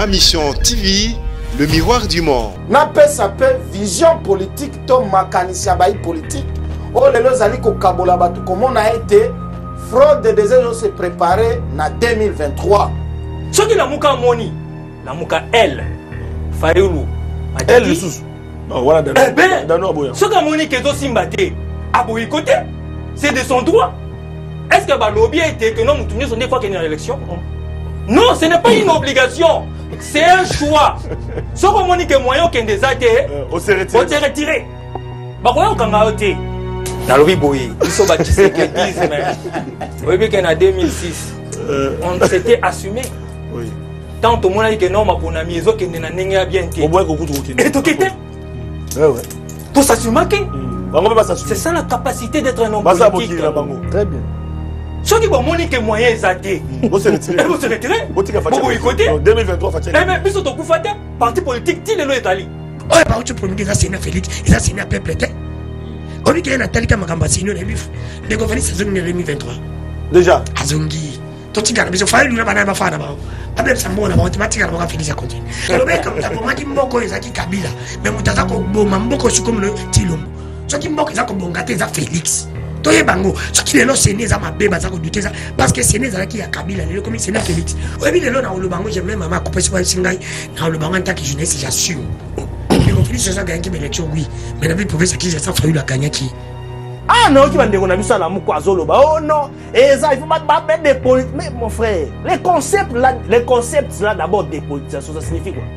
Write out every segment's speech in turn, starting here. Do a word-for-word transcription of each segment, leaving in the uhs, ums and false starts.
Ma Mission T V, le miroir du monde. N'a sa paix vision politique, ton mécanicien politique. Oh, les gens allaient au Kabola, comment on a été fraude des gens se préparer en deux mille vingt-trois. Ce qui est la mouka moni, la mouka elle, Fayoulou, elle le sous. Non, voilà, eh ben, ce qui est moni qui est aussi mbaté, à boycotter, c'est de son droit. Est-ce que le lobby a été que non, nous tournons sur des fois qu'il y a une élection? Non, ce n'est pas une obligation. C'est un choix. Ce que moni que moyen qui est des athées, on s'est retiré. On s'est retiré. Bah, quoi, on a été. Dans le boy, ils sont bâtis ce qu'ils disent même. Vous voyez qu'en deux mille six, on s'était assumé. Oui. Tant au monde que non, ma bonne amie, ils ont qu'ils n'ont pas bien été. On voit qu'on compte. Et tout était. Ouais, ouais. Pour s'assumer que. C'est ça la capacité d'être un homme politique. Très bien. Ceux qui vont montrer que moyen est athée. Vous se retirez. Vous se retirez. Vous boycottez. deux mille vingt-trois, Fatih. Eh, mais puis surtout, vous faites parti politique, il est là, Italie. Oh, par contre, pour nous, ça c'est un Félix, et ça c'est un peuple. On dit qu'il y a Nathalie Kamagambasi, nous, les bifs. Les gouvernements, c'est en deux mille vingt-trois. Déjà. Azongi. Toi, tu gardes, mais il faut aller lui faire un fan d'abord. Après, ça m'a dit, mathématiques, on va Félix à continuer. Alors, comme ça, on m'a dit, Mboko, il y a Kabila. Mais on t'a dit, Mboko, c'est comme le Tilombo. Ce qui Mboko, c'est comme Bongate, c'est Félix. Toi, il bango. Ce qui est là, c'est né, ça m'a bébé, ça m'a douté. Parce que c'est né, ça qui a Kabila, il est comme c'est né Félix. Oui, mais là, dans le bango, j'ai même ma coupé sur un singaï. Dans le bango, en tant que jeunesse, j'assume. Mais mon fils, c'est ça, gagné l'élection, oui. Mais la vie pouvait se dire, ça fallu la gagner qui. Ah non, qui va dire qu'on a vu ça dans Moukouazolo. Oh non, et ça, il faut pas mettre des politiques. Mais mon frère, les concepts là, les concepts là d'abord des politisation, ça signifie quoi?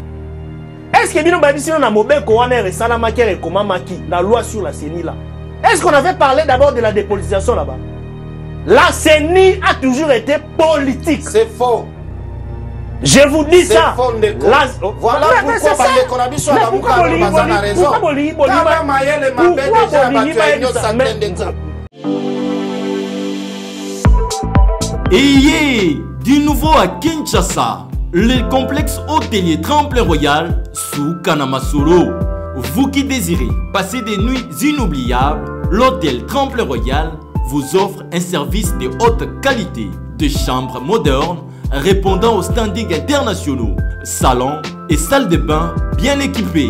Est-ce que bien on a mobile qu'on a récemment marqué et comment marqué la loi sur la C E N I là? Est-ce qu'on avait parlé d'abord de la dépolitisation là-bas? La C E N I a toujours été politique. C'est faux. Je vous dis ça. Faux, la... Voilà mais, pourquoi mais les Konabis sont là. Pourquoi Bolivie a raison? Pourquoi Bolivie Ayez du nouveau à Kinshasa, le complexe hôtelier Tremplin Royal sous Kanamasolo. Vous qui désirez passer des nuits inoubliables, l'hôtel Tremplin Royal vous offre un service de haute qualité, de chambres modernes répondant aux standards internationaux, salons et salles de bain bien équipées.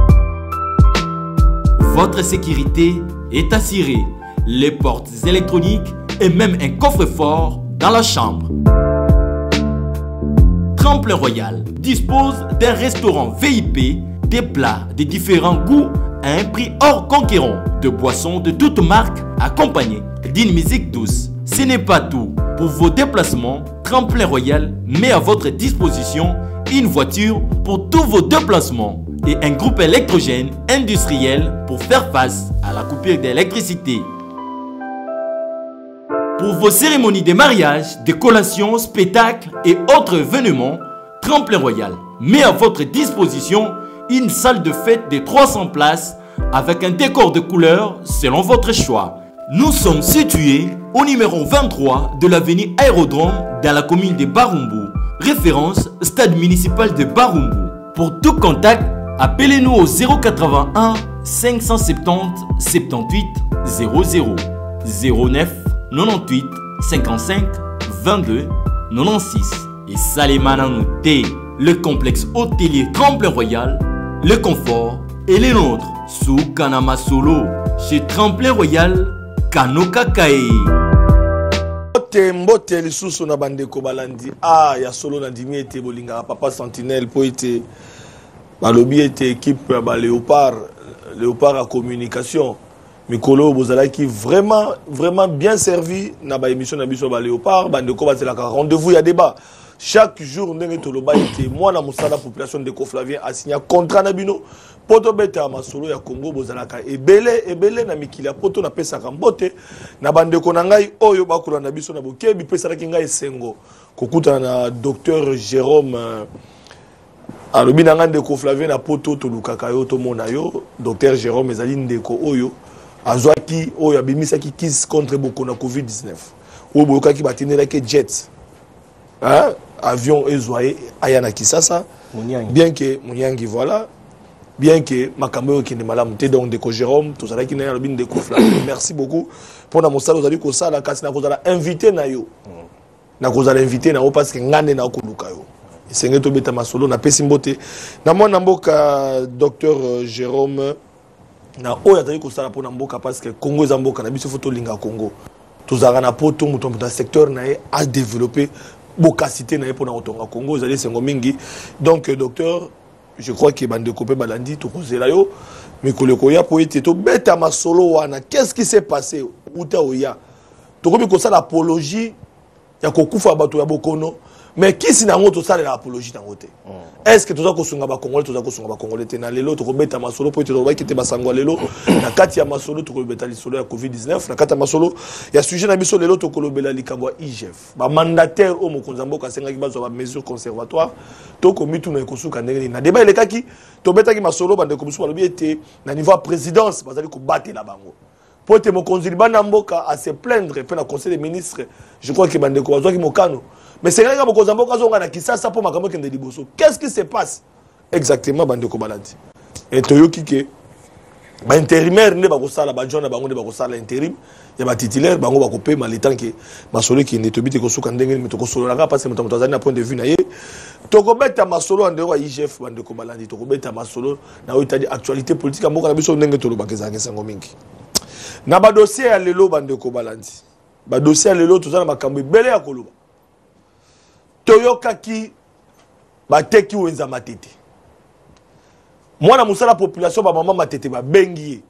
Votre sécurité est assurée, les portes électroniques et même un coffre-fort dans la chambre. Tremplin Royal dispose d'un restaurant V I P, des plats de différents goûts à un prix hors conquérant, de boissons de toutes marques accompagnées d'une musique douce. Ce n'est pas tout. Pour vos déplacements, Tremplin Royal met à votre disposition une voiture pour tous vos déplacements et un groupe électrogène industriel pour faire face à la coupure d'électricité. Pour vos cérémonies de mariage, de collations, spectacles et autres événements, Tremplin Royal met à votre disposition une salle de fête de trois cents places avec un décor de couleurs selon votre choix. Nous sommes situés au numéro vingt-trois de l'avenue Aérodrome dans la commune de Barumbu, référence stade municipal de Barumbu. Pour tout contact, appelez-nous au zéro quatre-vingt-un cinq cent soixante-dix soixante-dix-huit zéro zéro zéro neuf quatre-vingt-huit cinquante-cinq vingt-deux quatre-vingt-seize. Et Salimana Nouté, le complexe hôtelier Tremplin Royal, le confort et les nôtres sous Kanamasolo chez Tremplin Royal Kanoka Kae. Mbote lisusu na bandeko balandi ah ya solo na dimi ete bolinga papa sentinelle po ete balobi ete équipe ba léopard léopard à communication mikolo bozala qui vraiment vraiment bien servi na ba émission na biso ba léopard bandeko bazela ka rendez-vous ya débat chaque jour ndenge toloba ete moi na musala population de Koflavien a signé contrat na bino poto beta masolo ya Congo bozalaka ebele ebele na mikili ya poto na pesa kambote na bandeko na ngai oyo bakula na biso na bokebi pesa la kinga esengo kokuta na docteur Jérôme alobi na ngande ko Flavien na poto to lukaka yo to mona yo docteur Jérôme ezali ndeko oyo azwaki oyo abimisa ki kiss contre boko na covid dix-neuf oyo boyoka ki batinela ke jet hein avion ezwaye ayana Kisasa bien que Munyangi voilà bien que makambo qui ne malamu te donc de ko Jérôme tout ça qui na bin de ko Flavien merci beaucoup pour na mosala ozali ko sala kasi na ko zala invité na yo na ko zala invité na yo parce que ngande na ko luka yo Sengeto beta masolo na pesimbote na mwana mboka docteur Jérôme na oya tali ko sala pona mboka parce que Congo za mboka na biso photo linga Congo tozaka na poto muto dans secteur na a développer bokasité na pona otonga Congo zali sengo mingi donc docteur je crois que bande kopé balandi to kozela yo mikolo ko ya poete to beta masolo wana qu'est-ce qui s'est passé uta oya to komi ko sala apologie ya kokufa bato ya bokono mais qui si nango to sala apologie nango te est-ce que toza ko sunga ba congolais toza ko sunga ba congolais te na lelo to ko beta masolo poete to ba kite basango lelo na kati ya masolo to ko beta lisolo ya covid dix-neuf na kati ya masolo ya sujet na biso lelo to ko lobela likambo I G F ba mandataire o mokonza mboka senga ki bazo ba mesures conservatoires to ko mitu na ko suka ndenge na débat le kaki to beta ki masolo bande ko biso balobi ete na niveau présidence bazali ko batela bango pour te mokonzi libana mboka à se plaindre pe na conseil des ministres je crois que bande ko bazwa ki mokano mais c'est vrai que mokonzi mboka zonga na kisasa po makambo kende liboso qu'est-ce qui se passe exactement bande ko baladi et toyoki ke ba intérimaire ne ba ko sala ba jona bango ne ba ko sala intérim ya ba titulaire bango ba ko pema le temps que masolo ki ne tobite ko suka ndenge mais to ko solo la parce que mutamto azali na point de vue na ye to ko beta masolo ande wa I G F bande ko baladi to ko beta masolo na o itadi actualité politique mboka na biso ndenge to lo bakezanga sango mingi na ba dossier ya lelo bande ko baladi ba dossier ya lelo to zana makambo ebele ya koloba toyoka ki ba teki wenza matete mwana musala population ba mama matete ba bengi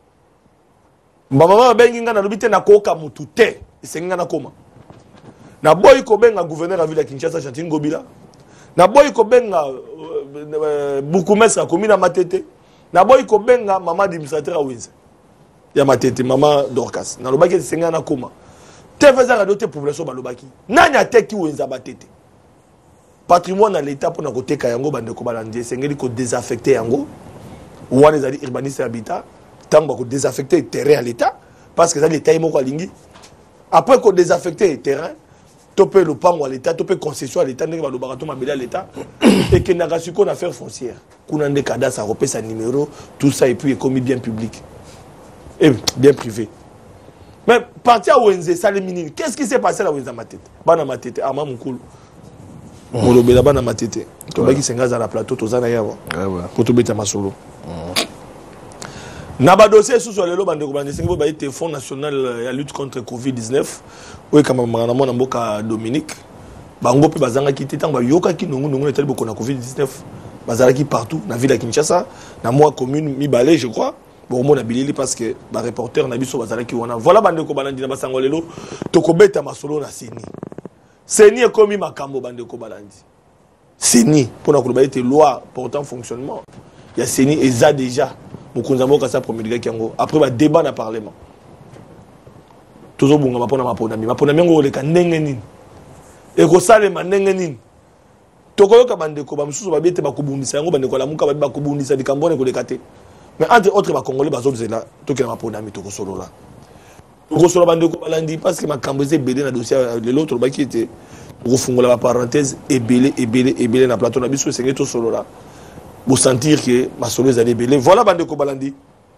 ba mama bengi nga na lobite na koka mutu te isenga na koma na boy ko benga gouverneur à ville ya Kinshasa Chantine Ngobila na boy ko benga uh, bukumesa komina matete na boy ko benga mama administrateur wenza ya matete mama Dorcas na lobaki isenga na koma te faisait radio te population ba lobaki nani ateki wenza matete patrimoine à l'état pour na koteka yango bande ko balandi sengeli ko désaffecter yango wana ezali urbaniste habitat tango ko désaffecter terrain à l'état parce que ça l'état moko alingi après ko désaffecter terrain topé le pango à l'état topé concession à l'état ndenge ba lobaka to mabela à l'état et que na rasiko na affaire foncière kuna nde kada sa repé sa numéro tout ça et puis est commis bien public et bien privé mais parti à Wenze ça les minines qu'est-ce qui s'est passé là Wenze matete bana matete ama mukulu molobela bana matete to baki senga za la plateau to zana yawa pour to beta masolo na ba dossier sous lelo bande ko bande sengo ba été fonds national ya lutte contre covid dix-neuf oye kama mwana mwana mboka Dominique bango pe bazanga kiti tanga yoka ki nongo nongo etali boko na covid dix-neuf bazala ki partout na ville ya Kinshasa na moi commune Mibale je crois bon mon abilili parce que ba reporter na biso bazala ki wana voilà bande ko balandi na basango lelo to ko beta masolo na seni Seni est commis makambo bande ko balandi. Seni pour na koloba ete loi portant fonctionnement. Il y a Seni et ça déjà. Mokonza mboka sa promulguer kiango. Après ba débat na parlement. Tozo bunga mapona mapona mi. Mapona mengo le ka ndenge nini. E ko sale ma ndenge nini. Tokoyoka bande ko ba msusu ba bete ba kubundisa yango bande ko la muka ba ba kubundisa dikambone ko le kate. Mais entre autres ba congolais ba zozo là, to ke mapona mi to ko solo là. Rosolo bande ko balandi parce que ma cambrisé belé na dossier de l'autre ba qui était refongola la parenthèse et belé et belé et belé na plateau na biso c'est to solo là pour sentir que ma solo est belé voilà bande ko balandi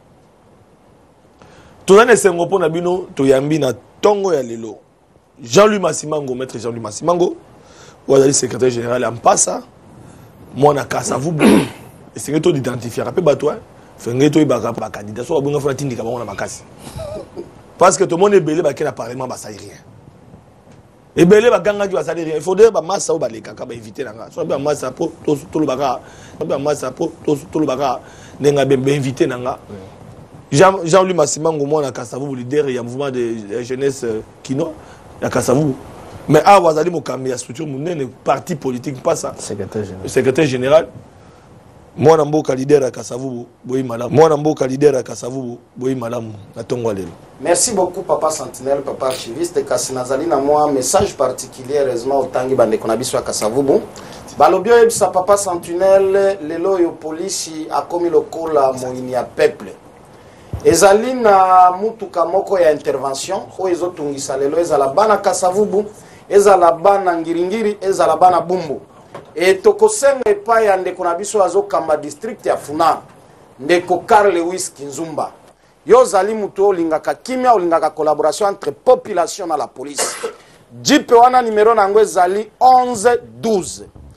to na sengo pona bino to yambi na tongo ya lelo Jean-Louis Massimango maître Jean-Louis Massimango wazali secrétaire général en passa moi na kasa vous et c'est to d'identifier rappel bato fenge to ibaka ba candidat so abunga fona tindika bango na makasi. Parce que tout le monde est belé, il apparemment ça rien. Et belé, ça rien. Il faudrait que massa ou les caca éviter la race. Soit bien massa pour tout le bagarre, soit bien massa pour tout le bagarre. N'enga bien invité nanga. Jean-Louis Massimango moi na Kassavou leader il y a un mouvement de jeunesse kino ya Kassavou. Mais ah wazali mo kamia structure mon parti politique pas ça. Secrétaire général. Secrétaire général. Moi na mboka leader à Kassavou boyi malamu. Moi na mboka leader à Kassavou boyi malamu na tongwa lelo. Merci beaucoup papa Sentinelle, papa archiviste Kassinazali na moi message particulier heureusement autangi bande konabiso à Kasavubu. Balobio ebisa papa Sentinelle lelo yo polisi a komi lokola moini ya peuple. Ezali na mutuka moko ya intervention o ezotungisa lelo ezala bana Kasavubu, ezala bana ngiringiri, ezala bana bumbu. Et tokosenga epa ya ndeko na biso azokamba district ya Funa ndeko Carl Lewis Kinzumba. Yo zali mutu olingaka kimia olingaka collaboration entre population na la police. Jipe wana numéro nango zali onze douze.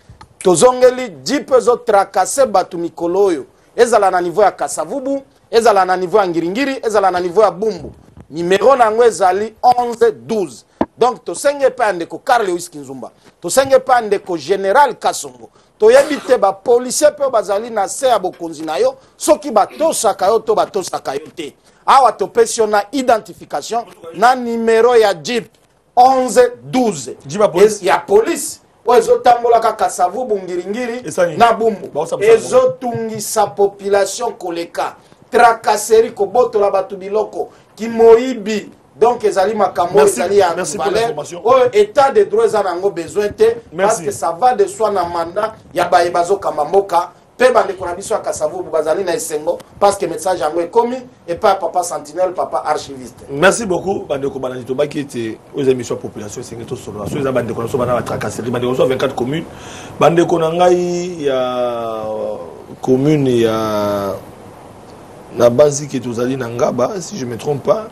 tozongeli jipe zo tracasser batu mikolo oyo ezala na niveau ya Kasavubu, ezala na niveau ya Ngiringiri, ezala na niveau ya Bumbu. Numéro nango ezali onze douze. Donc tosenge pa ndeko Karl Lewis Kinzumba, tosenge pa ndeko Général Kasongo, toyebite ba policier pe bazali na se ya bokonzi na yo, soki batosaka yo to batosaka yo te. Awa topesio na identification na numéro ya Jeep onze douze. Police. Ya police. Ozo tambola ka Kasavubu Ngiringiri na Bumbu. Ezo tungisa population koleka. Tracasserie ko boto la batu biloko ki moibi. Donc ezali makambo ezali ya valeur. O état de droit za nango besoin te parce que ça va de soi na mandat ya bayebazo kamamboka. Pe bande ko na biso Kasavubu bazali na esengo parce que message yango ekomi et pas papa sentinelle papa archiviste. Merci beaucoup bande ko balandi to baki ete aux émissions population c'est to solo so za bande ko so bana ba tracasserie bande ko so vingt-quatre communes bande ko na ngai ya commune ya na base qui tozali na Ngaba si je me trompe pas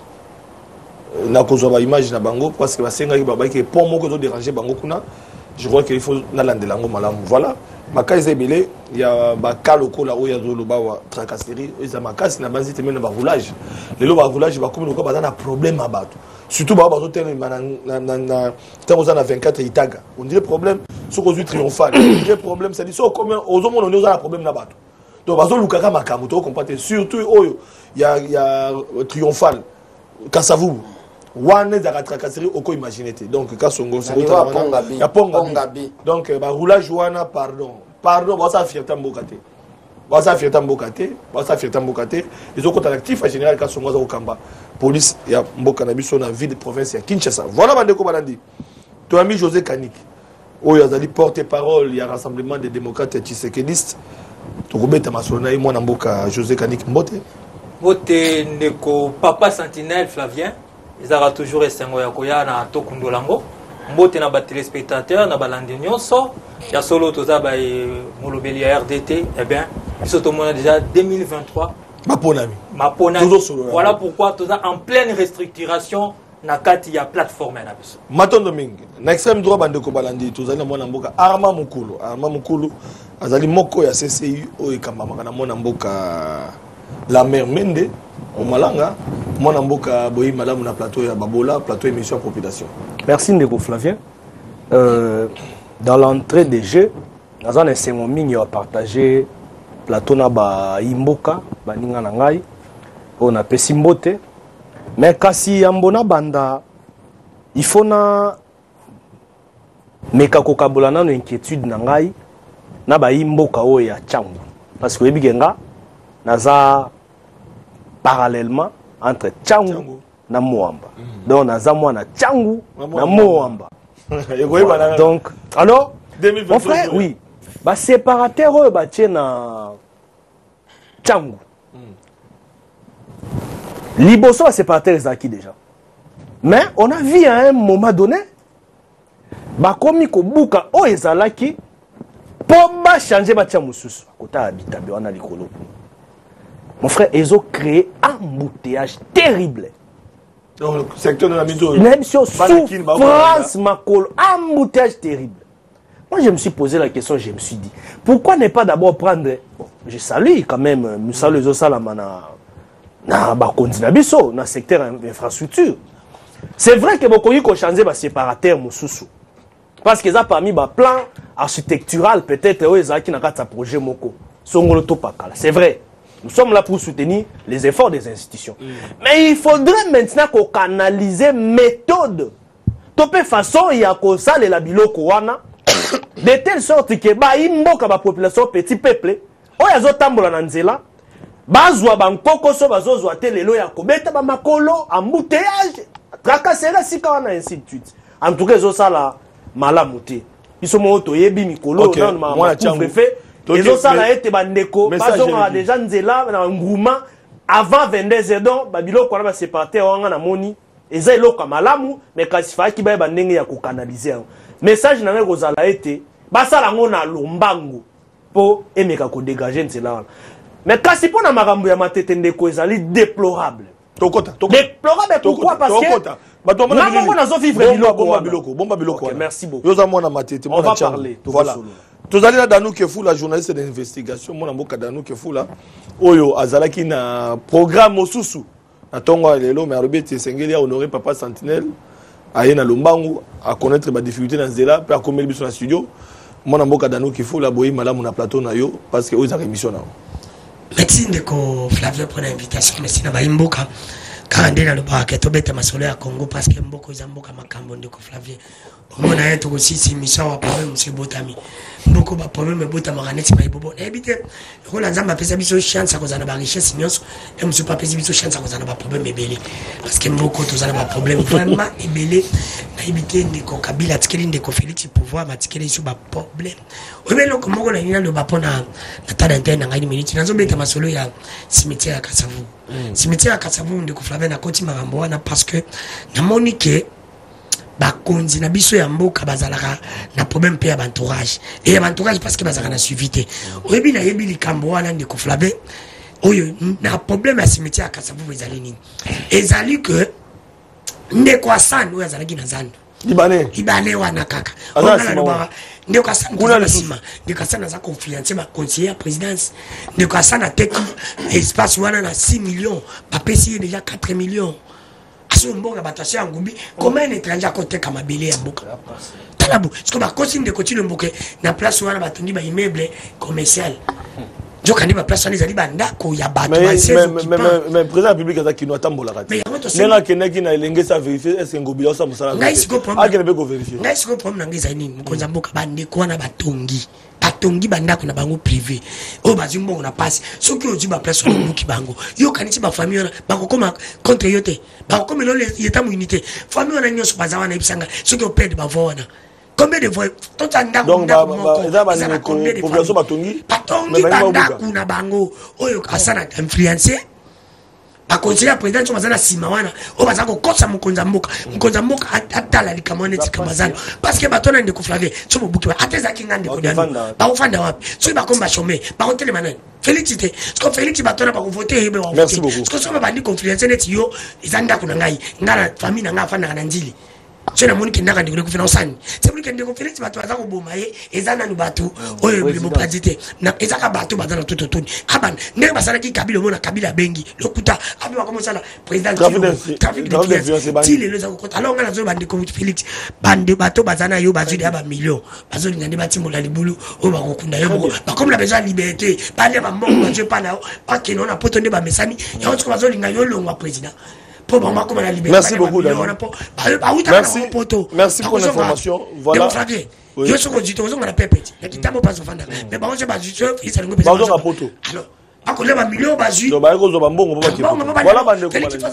na kozwa ba image na bango parce que ba senga ki ba ba ki pont moko to déranger bango kuna je crois qu'il faut na landela ngo malamu voilà makaize belé il y a ba kaloko la oya zo loba wa tracasserie eza makasi na banzi te mena ba roulage lelo ba roulage ba komi ko ba na problème abato surtout ba ba zo tele na na na tango za na vingt-quatre itaga on dirait problème so ko zu triomphal on dirait problème c'est dit so comme ozo mona on a problème na bato donc ba zo lukaka makamu to comprendre surtout oyo il y a il y a triomphal Kasavubu wane za tracasserie oko imaginer donc Kasongo c'est ya Pongabi donc ba roulage wana pardon pardon ba ça fierté mbokate ba ça fierté mbokate ba ça fierté mbokate ils ont contact actif à général Kasongo za okamba police ya mboka na biso na ville de province ya Kinshasa voilà bandeko balandi to ami José Kanik oyo azali porte-parole ya rassemblement des démocrates tshisekedistes to kobeta masona moi na mboka José Kanik mbote mbote ndeko papa sentinelle Flavien ils aura toujours esengo ya koya na tokundolango mbote na ba téléspectateurs na balandi nyonso ya solo toza ba molobeli ya R D T eh bien biso to mona déjà deux mille vingt-trois ma ponami ma ponami voilà pourquoi toza en pleine restructuration na kati ya plateforme na biso matondo mingi na extrême droit bande ko balandi toza na mona mboka Arma Mukulu Arma Mukulu azali moko ya C C U o ekambama na mona mboka la mer Mende au Malanga mon amboka boyi madame na plateau ya Babola plateau émission population. Merci Ndeko Flavien. Euh, dans l'entrée des jeux, nous avons essayé de partager plateau na ba imboka ba ninga na ngai on a pesimbote mais kasi ambona banda il faut na meka kokabola na inquiétude na ngai na ba imboka o ya Tchangu parce que ebigenga naza parallèlement entre Tchangu na Moamba. Mm. Donc naza mwana Tchangu na Moamba. Voilà. Donc alors mon frère oui, ba séparateur eux ba na Tchangu. Mm. Liboso ba séparateur ezaki déjà. Mais on a vu à un moment donné ba komi ko buka o ezalaki pour ba changer ba tia mususu kota habita be wana likolo. Mon frère, ils ont créé un embouteillage terrible. Donc, le secteur de la mission. Une émission souffrance, ma colle, un embouteillage terrible. Moi, je me suis posé la question, je me suis dit, pourquoi ne pas d'abord prendre. Bon, je salue quand même, je salue les autres salamana. Na ba continue biso, na secteur infrastructure. C'est vrai que beaucoup ont changé ba séparateur mususu. Parce qu'ils ont parmi ba plan architectural peut-être eux ils ont qui na kata projet moko. Songolo topakala. C'est vrai. Nous sommes là pour soutenir les efforts des institutions. Mm. Mais il faudrait maintenant qu'on canalise méthode. Topé façon, il y a qu'on sale la biloko wana. De telle sorte que, bah, il mboka ba population petit peuple. Oh, ya zo tambola nanzela. Bazwa bankoko so bazo zwa telelo ya kobeta ba makolo, embouteillage, tracasserie sika wana ainsi de suite. En tout cas, zo sala malamuté. Ils sont moto yebi mikolo okay. Dans ma couvre-feu. Les autres ça a été bandeko, bazonga déjà nzela na nguma avant vingt-deux heures donc babilo kwa ba séparé wanga na moni eza eloko malamu mais kasi fa ki ba bandenge ya ko canaliser. Message na ngo zala été basala ngo na lombango po emeka ko dégager nzela. Mais kasi po na makambo ya matete ndeko ezali déplorable. Tokota, tokota. Déplorable pourquoi parce que tokota. Batomona biloko na zo vivre biloko bomba biloko, bomba biloko. Merci beaucoup. Yoza mona matete, on va parler. Voilà. Tous allez là Danou Kefou, la journaliste d'investigation, mon amboka Danou Kefou là. Oyo azalaki na programme Osusu. Na tongo lelo mais arobé Tsengeli a honoré papa Sentinelle. Aye na Lombangu à connaître ma difficulté dans Zela, puis à commettre biso na studio. Mon amboka Danou Kefou la boyi malamu na plateau na yo parce que oza émission na. Merci ndeko Flavio pour l'invitation, merci na baimboka. Quand on a le bac, on a masolo à Congo parce que mboko zamboka makambo ndeko Flavio. On a été aussi si mission à problème monsieur Botami. Mboko ba problème bota maraneti ba ibobo. Na ebite ko lanzamba pesa biso chance à cause na ba richesse nyonso et monsieur pas pesa biso chance à cause na ba problème ebele. Parce que mboko to za ba problème vraiment ebele na ebite ndeko Kabila tikeli ndeko Félix pouvoir matikeli sur ba problème. Obelo ko mboko na nina le ba pona na tada ntena ngani minute nazo beta masolo ya cimetière ya Kasavu. Cimetière ya Kasavu ndeko Flavien na koti marambo wana parce que na monique ba konzi na biso ya mboka bazalaka na problème pe ya entourage et ya entourage parce que bazalaka na suivité oyebi na yebi likambo wana ndeko Flavien oyo na problème ya cimetière ya Kasavu ezali nini ezali que ndeko Hassan oyo azalaki na zando Libanais Libanais wana kaka ndeko Hassan kuna sima ndeko Hassan aza confiance ba conseiller ya présidence ndeko Hassan ateki espace wana na six millions ba pesi déjà quatre millions. Aso mbonga batasi ya ngumbi comment un étranger à côté kama belé ya mboka talabu parce que ba kosi de continue mboke na place wana batundi ba immeuble commercial joka ndi ba place wana ezali banda ko ya bato ba seize mais mais président République aza kino atambola kati nenga keneki na elenge sa vérifier est-ce que ngobila sa musala ngai siko problème akene be ko vérifier ngai siko problème ngai za nini mkonza mboka bande ko na batongi batongi banda ko na bango privé o bazimbo na passe soki oji ba place ko muki bango yo kanisi ba famille na bako koma contre yote bako koma lo yeta mu unité famille na nyoso bazawa na ibisanga soki o perdre ba vona combien de fois tout anda donc ba ba za ba ni population batongi batongi banda kuna bango oyo asana influencer ba conseiller président tu mazana simawana o baza ko kosa mukonza mboka mukonza mboka atala likamone tikamazana parce que batona ndeko Flavien tu mobuki ba ateza kinga ndeko dani ba ofanda wapi so ba komba chômer ba hôtel manane Félix te parce que Félix batona ba ko voter hebe wa merci beaucoup parce que so ba bandi confluence net yo izanda kuna ngai ngara famille na ngafana na ndili so na moni kendaka ndeko ko finansani c'est pour que ndeko Félix bato baza ko boma ye ezana nu bato oyo le mo padite na ezaka bato bazana toto toni aban ndeko basala ki Kabila mona Kabila bengi lokuta abi ba komo sala président trafic de influence ti le loza ko alors ngana zo bande ko Félix bande bato bazana yo bazudi aba million bazoli ngande batimola libulu o ba ko kunda yo ba comme la besoin liberté bande ba mbongo bazo pa na pa ke nona poto nde ba mesani ya otko bazoli ngayo longwa président. Merci beaucoup, Daniel. Merci, merci pour l'information. Voilà. Je suis conduit aux hommes à la pépette. Il y a qui t'a pas besoin de mais par contre, je suis il s'est pas besoin de poto. Alors, à côté de million, basu. Voilà, bande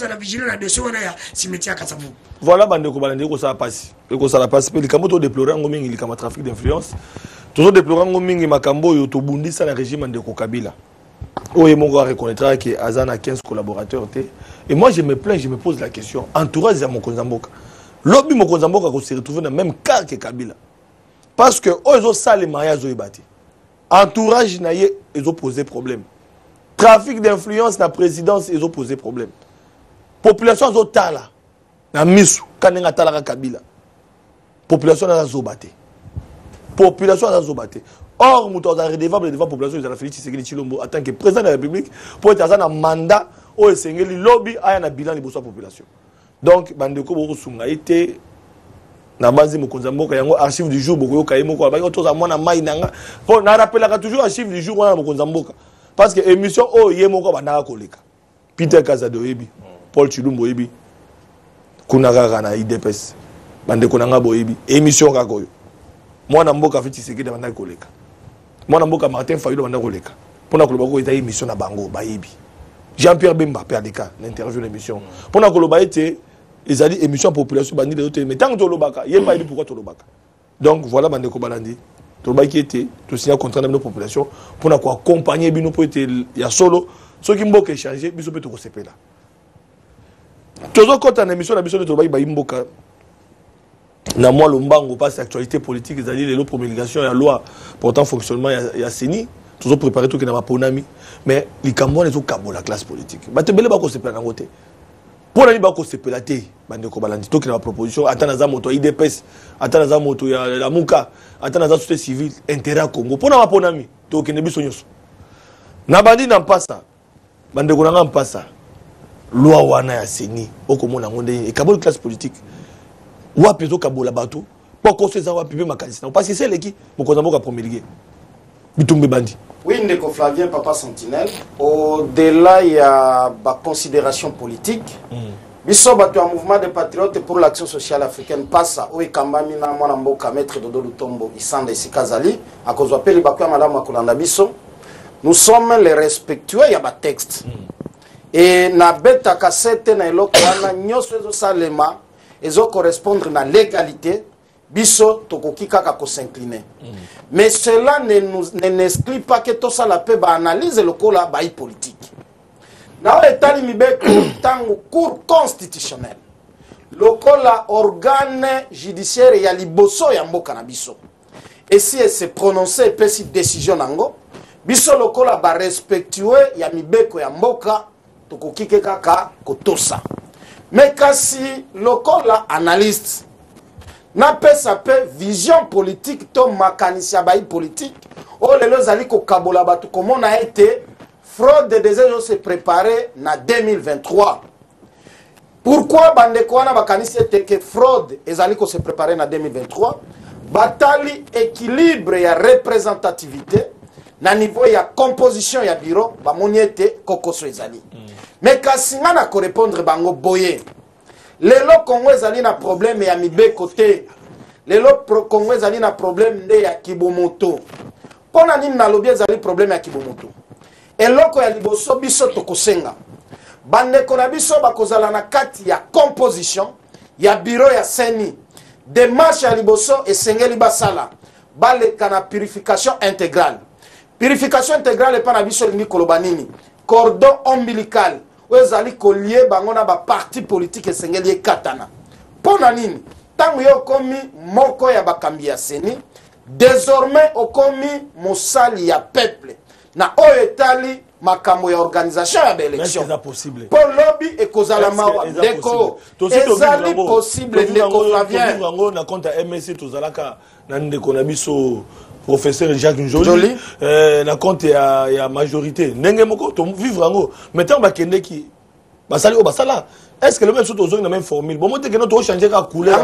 Voilà, bande Kobalandi, ça passe. Et ça la passe. Les camotos déplorent en goming, il y a un trafic d'influence. Toujours déplorant en goming, il y a un cambo, il y a un bundi, ça le régime de Kabila. Oh, et mon gars reconnaîtra que Azan a quinze collaborateurs. Et moi, je me plains, je me pose la question. Entourage à mon Konzamboka. Lobby mon Konzamboka s'est retrouvé dans le même cas que Kabila. Parce que eux ont ça les mariages ont battu. Entourage naïe, ils ont posé problème. Trafic d'influence na présidence, ils ont posé problème. Population ont tala. Na misu kanenga tala Kabila. Population a zobaté. Population a zobaté. Or, nous sommes redevable devant la population de la Félix Tshisekedi Tshilombo en tant que président de la République pour être un mandat au Sengeli lobby à un bilan de la population. Donc, Bandeko Boko Sungaïté, Nabazi Mokonzamboka, Yango, archive du jour, Boko Kayemoko, Bayo Toza Mona Maïnanga. Pour nous rappeler toujours archive du jour, Mokonzamboka. Parce que l'émission, oh, Yemoko, Banara Koleka. Peter Kazado Ebi, Paul Chilumbo Ebi, Kunara Rana I D P S, Bandeko Nanga Boebi, émission Kakoyo. Moi, je suis Félix Tshisekedi Tshilombo Koleka. Moi, je suis Martin Fayulu Banda Koleka. Pour nous, nous avons émission na Bango, Baïbi. Jean-Pierre Bemba, Père Deka, l'interview de l'émission. Pour nous, nous avons été les alliés émission population bandi de l'autre. Mais tant que tu l'as il n'y a pas dit pourquoi tu l'as. Donc voilà, Bande Kobalandi. Tu l'as qui était, tu signes un contrat de nos populations pour nous accompagner, nous pour être, il y a solo, ceux qui m'ont échangé, ils sont peut-être au C P là. Tu as quand une émission, la mission de Tobaï Baïmboka. Na moi le mbango passe l'actualité politique, c'est-à-dire les promulgations et la loi portant fonctionnement il y a Séni, toujours préparé tout qui n'a pas ponami, mais les Camerounais sont cabo la classe politique. Bah te belé ba ko se plaindre en côté. Pour la libre se pélater, bande ko balandi to qui la proposition attend dans moto I D P S, attend dans moto ya la Muka, attend dans société civile intérêt à Congo. Pour na maponami to ki ne biso nyoso. Na bandi na mpasa. Bande ko na mpasa. Loi wana ya seni okomona ngonde e kabol classe politique. Wa pezo kabola bato. Pourquoi ces avoir pipé ma candidature parce que c'est l'équipe mon qu'on a promulgué. Bitumbe bandi. Oui, Ndeko Flavien, Papa Sentinelle. Au-delà, il y a la considération politique. Biso bato un mouvement de patriotes pour l'action sociale africaine passe au Kambamina Mwanamboka maître Dodo Lutombo Isanda Isikazali à cause de les bakwa madame Makulanda Biso. Nous sommes les respectueux, il y a un texte. Et na beta cassette na eloko wana nyoso ezo salema ezo correspondre na légalité. Biso tokoki kaka ko s'incliner. Mais cela ne nous ne n'exclut pas que tout ça la peut ba analyse le cola bail politique. Na etali mibeko tango cour constitutionnel. Le cola organe judiciaire ya liboso ya mboka na biso. Et si elle se prononcer pe si décision nango, biso le cola ba respectueux ya mibeko ya mboka tokoki kaka ko tosa. Mais kasi le cola analyste n'a pas sa vision politique, to makanisia baï politique. Oh, les gens allaient au Kabola Batou, comment on a été fraude de désir se préparer en deux mille vingt-trois. Pourquoi Bandekouana makanisia était que fraude et allaient se préparer en deux mille vingt-trois? Bataille équilibre et représentativité, na niveau ya composition ya bureau, ba moniete kokoso ezali. Mais kasinga na ko répondre bango boye. Les lots Congolais ont un problème et à mi côté. Les lots Congolais ont un problème de Kibomoto. Pour nani na lobby ont un problème à Kibomoto. Et loko ya liboso biso tokosenga. Bande konabiso bakozala na kati ya composition, ya bureau ya seni. Démarche ya liboso et sengeli basala. Bale kana purification intégrale. Purification intégrale et pas na biso lingi kolobanini. Cordon ombilical. Ozali collier bangona ba parti politique esengeli katana. Pona nini? Tangu yo komi moko ya bakambi ya seni, désormais okomi mosali ya peuple. Na oyo etali makambo ya organisation ya élection. Est-ce possible? Pour lobby et kozala mawa deko. Ezali possible ndeko Flavien. Ngo na compte M S C tozalaka na ndeko na biso professeur Jacques Njoli, euh, na compte ya ya majorité ndenge moko to vivre ngo maintenant ba kende ki basali o basala est-ce que le même chose aux la même formule bon monte que notre changer la couleur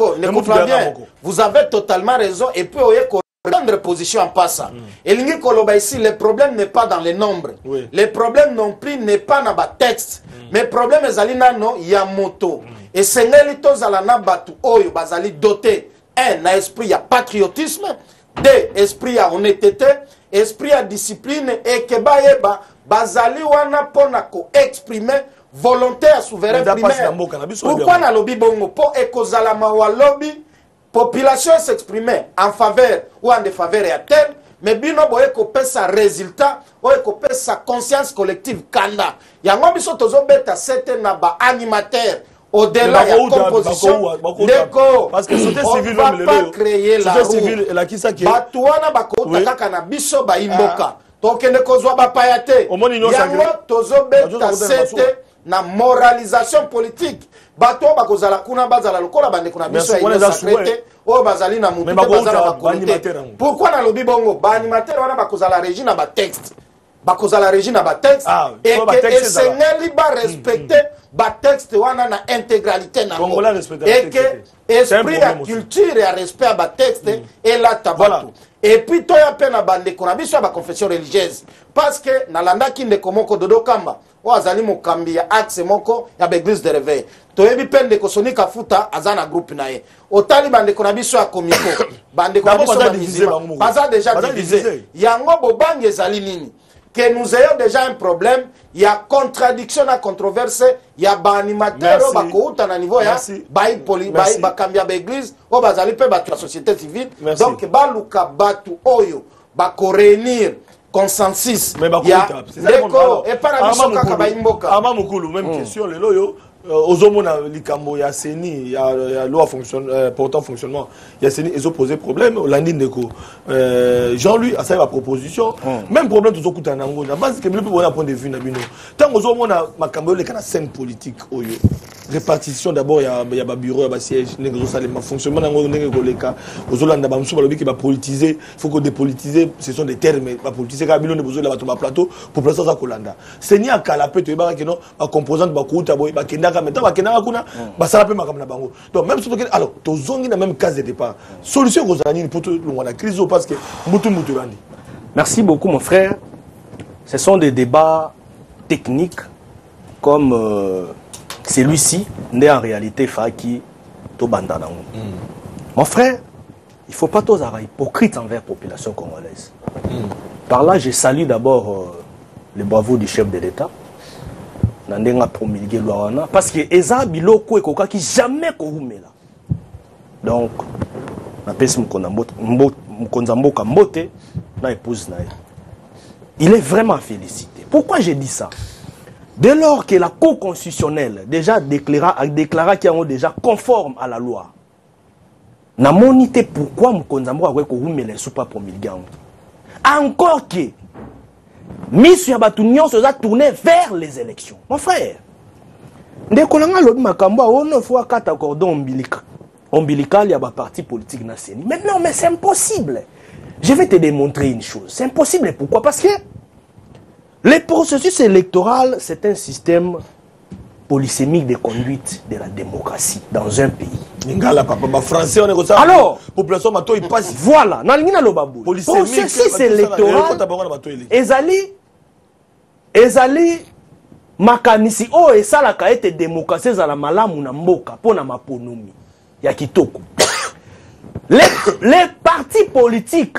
bien. Vous avez totalement raison et puis oye prendre position en passant et lingi koloba ici le problème n'est pas dans les nombres oui. Le problème non plus n'est pas dans ba texte mm. Mais problème ezali nano ya moto mm. Et sengeli tozala na batu oyo bazali doté un na esprit ya patriotisme. Deux, esprit ya honnêteté, esprit ya discipline et que baeba bazali wana pona ko exprimer volonté à souverain primaire. Pourquoi na lobby bongo po ekozala mawa lobby population s'exprimer en faveur ou en défaveur ya tel mais bino boye ko pesa résultat ou ko pesa conscience collective kanda yango biso tozo beta sete na ba animateur. Au-delà de la composition, parce que société civile, on ne va pas créer la roue. Batouana bakota kaka na biso ba imboka. Tokende kozwa ba payate. Yango tozo beta sete na moralisation politique. Bato bakozala kuna bazala lokola bande kuna biso ya secrétaire o bazali na mutu bazala bakolite. Pourquoi na lobi bongo ba animateur wana bakozala régie na ba texte. Bakozala régie na ba texte et que esengeli ba respecter ba texte wana na intégralité na et que esprit la culture et respect à ba texte et la tabatu et puis to ya pena bande kona biso ba confession religieuse parce que na landa kinde komoko dodo kamba o azali mokambi ya axe moko ya l'église de réveil to yebi pende ko sonika futa azana groupe na ye o tali bande kona biso ya komiko bande kona biso ba divisé baza déjà divisé yango bobangi ezali nini que nous ayons déjà un problème, il y a contradiction, il y a controverse, il y a des animateurs qui sont au niveau de la église, la société civile. Donc, il y a réunir consensus. Mais il y a et pas la mission de même question, aux hommes, il y a Séni, il y a loi portant fonctionnement, il y a Séni, ils ont posé problème. Jean-Louis a fait la proposition. Même problème, tout ce qu'on a en base, que nous un point de vue. Tant aux hommes, on a ma scène politique. Répartition d'abord, il y a un bureau, il y a un siège, il y a un fonctionnement, il y a un cas. Aux Hollandais, il faut politiser, il faut dépolitiser, ce sont des termes, il faut politiser, il y a un besoin de plateau pour placer ça au Hollanda. Séni a calapé, tu vois, la composante, il y a maintenant donc même surtout alors tozongi na même case de départ solution kozani pour tout la crise parce que mutu mutu randi. Merci beaucoup mon frère. Ce sont des débats techniques comme euh, celui-ci n'est en réalité faki to bandana. Mm. Mon frère, il faut pas tous être hypocrite envers la population congolaise. Mm. Par là, je salue d'abord euh, les bravos du chef de l'État. Nandenga promulgué loi parce que eza biloko ekoka ki jamais kohumela. Donc na pesi mkonza mkonza mboka mbote na épouse na. Il est vraiment félicité. Pourquoi j'ai dit ça? Dès lors que la Cour constitutionnelle déjà déclara a déclaré qu'ils sont déjà conformes à la loi. Na monité pourquoi mkonza mboka kohumela sous pas promulgué. Encore que Miss Yabatunion se a tourné vers les élections. Mon frère, dès qu'on a l'autre makambo, on a fois quatre cordons ombilical. Ombilical, il y a un parti politique national. Mais non, mais c'est impossible. Je vais te démontrer une chose. C'est impossible. Pourquoi? Parce que le processus électoral, c'est un système polysémique de conduite de la démocratie dans un pays. Français, on est comme ça. Alors, population mato il passe. Voilà, dans le babou. Processus électoral, ezali, ezali, makanisi oh et ça la kaete démocratie za la malamu na mboka pona maponomi ya kitoko. Les les partis politiques,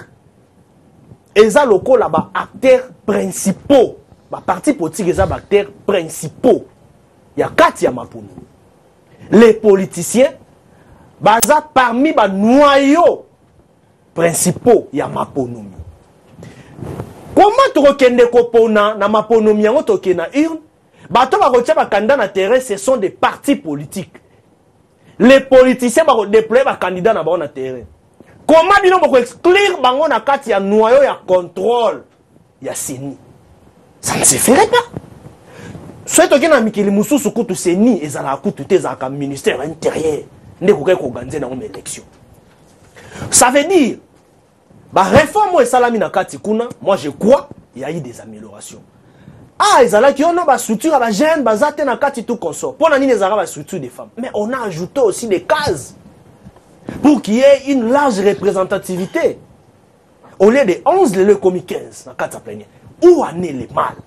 eza loko là ba acteurs principaux, ba partis politiques eza ba acteurs principaux. Il y a quatre ya maponomi. Les politiciens baza parmi les noyaux principaux ya maponomi. Comment tu reconnais kopona na maponomi yango toke na urne? Bato ba rotia ba candidat na terrain, ce sont des partis politiques. Les politiciens ba déployer ba candidat na ba na terrain. Comment bino ba exclure bango na kati ya noyau ya contrôle ya Séni? Ça ne se ferait pas. Soit tu as Mikili Moussou kutu Séni et zala kutu te zaka ministère intérieur ne ko ko organiser na élection. Ça veut dire ba réforme et salami na kati kuna, moi je crois il y a eu des améliorations. Ah, ils ont qui on a ba structure à la jeune bazate na kati tout consort. Pour na ni les arabes structure des femmes. Mais on a ajouté aussi des cases pour qu'il y ait une large représentativité. Au lieu de onze, le commis quinze na kati plénière. Où en est le mal?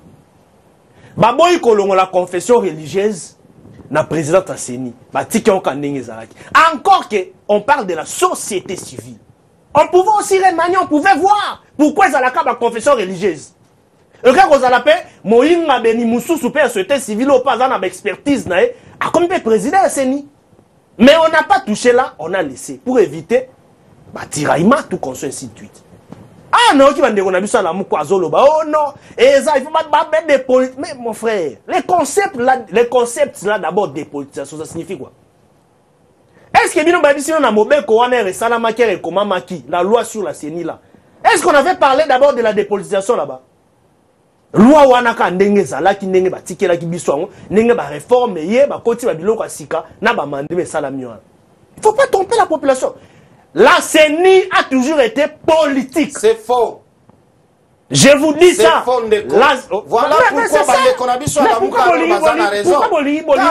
Baboy kolongo la confession religieuse na président Séni. Ba tiki on kanenge zalaki. Encore que on parle de la société civile. On pouvait aussi remanier, on pouvait voir pourquoi ils ont la confession religieuse. Et quand vous avez Moïnga Beni Moussou, super société civile, au pas dans expertise, a comme président Séni. Mais on n'a pas touché là, on a laissé pour éviter bah, tiraillement, tout qu'on soit ainsi de suite. Ah non, qui va dire qu'on a vu ça là, Moukouazoloba. Oh non, et ça, il faut pas mettre des politiques. Mais mon frère, les concepts là, les concepts là d'abord des politiques, ça signifie quoi? Est-ce que bien si on a mobile Kowaner et Salamaki et Komamaki, la loi sur la Séni là? Est-ce qu'on avait parlé d'abord de la dépolitisation là-bas? Loi wanaka ndenge zala ki ndenge ba tikela ki biswango ndenge ba réforme ye ba koti ba biloko asika na ba mande be salami wana. Il faut pas tromper la population. La Séni a toujours été politique. C'est faux. Je vous dis ça. Faux, la... Voilà mais, pourquoi Bande Konabiso a Mouka raison. Pourquoi Boli Boli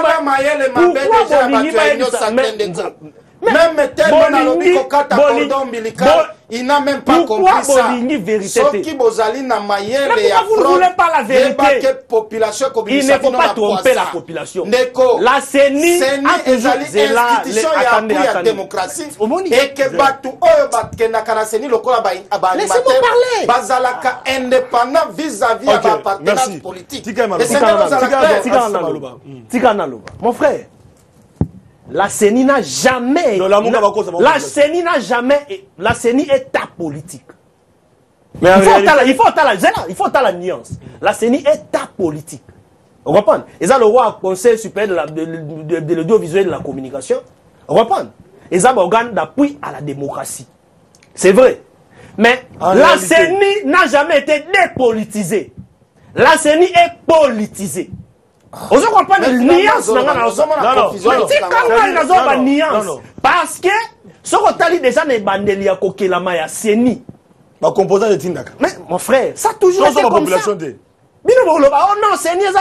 même tellement dans l'obiko kata cordon ombilical, il n'a même pas compris ça. Sauf qui bozali na mayele ya fraude. Il ne faut pas tromper la population. La Séni a toujours institution ya appui à démocratie et que batu oyo batkenda kana Séni lokola ba animateur bazalaka indépendant vis-à-vis de la partenariat politique. Et c'est Tika Naloba. Mon frère, la Séni n'a jamais, la, la Séni n'a jamais, la Séni est ta politique. Mais il faut la, il faut la, il faut la nuance. La Séni est ta politique. On reprend. Et ça, le roi conseil supérieur de la- de- de- de l'audiovisuel et de la communication. On reprend. Et ça, organe d'appui à la démocratie. C'est vrai. Mais En la réalité. C N I n'a jamais été dépolitisée. La C N I est politisée. On se comprend Mais les finalement, nuances. Zola, Non, non, nous sommes en non, non. confusion, Mais nous tu sommes en comprends, confusion. nous avons Non, pas non, nuance. non, non. Parce que, ce qu'on a dit déjà, les bandeliers à Kokelama et à C N I. Ma composant de Tindaka. Mais mon frère, ça a toujours Dans été la comme population ça. de. Bino boloba, oh non, c'est Niaza,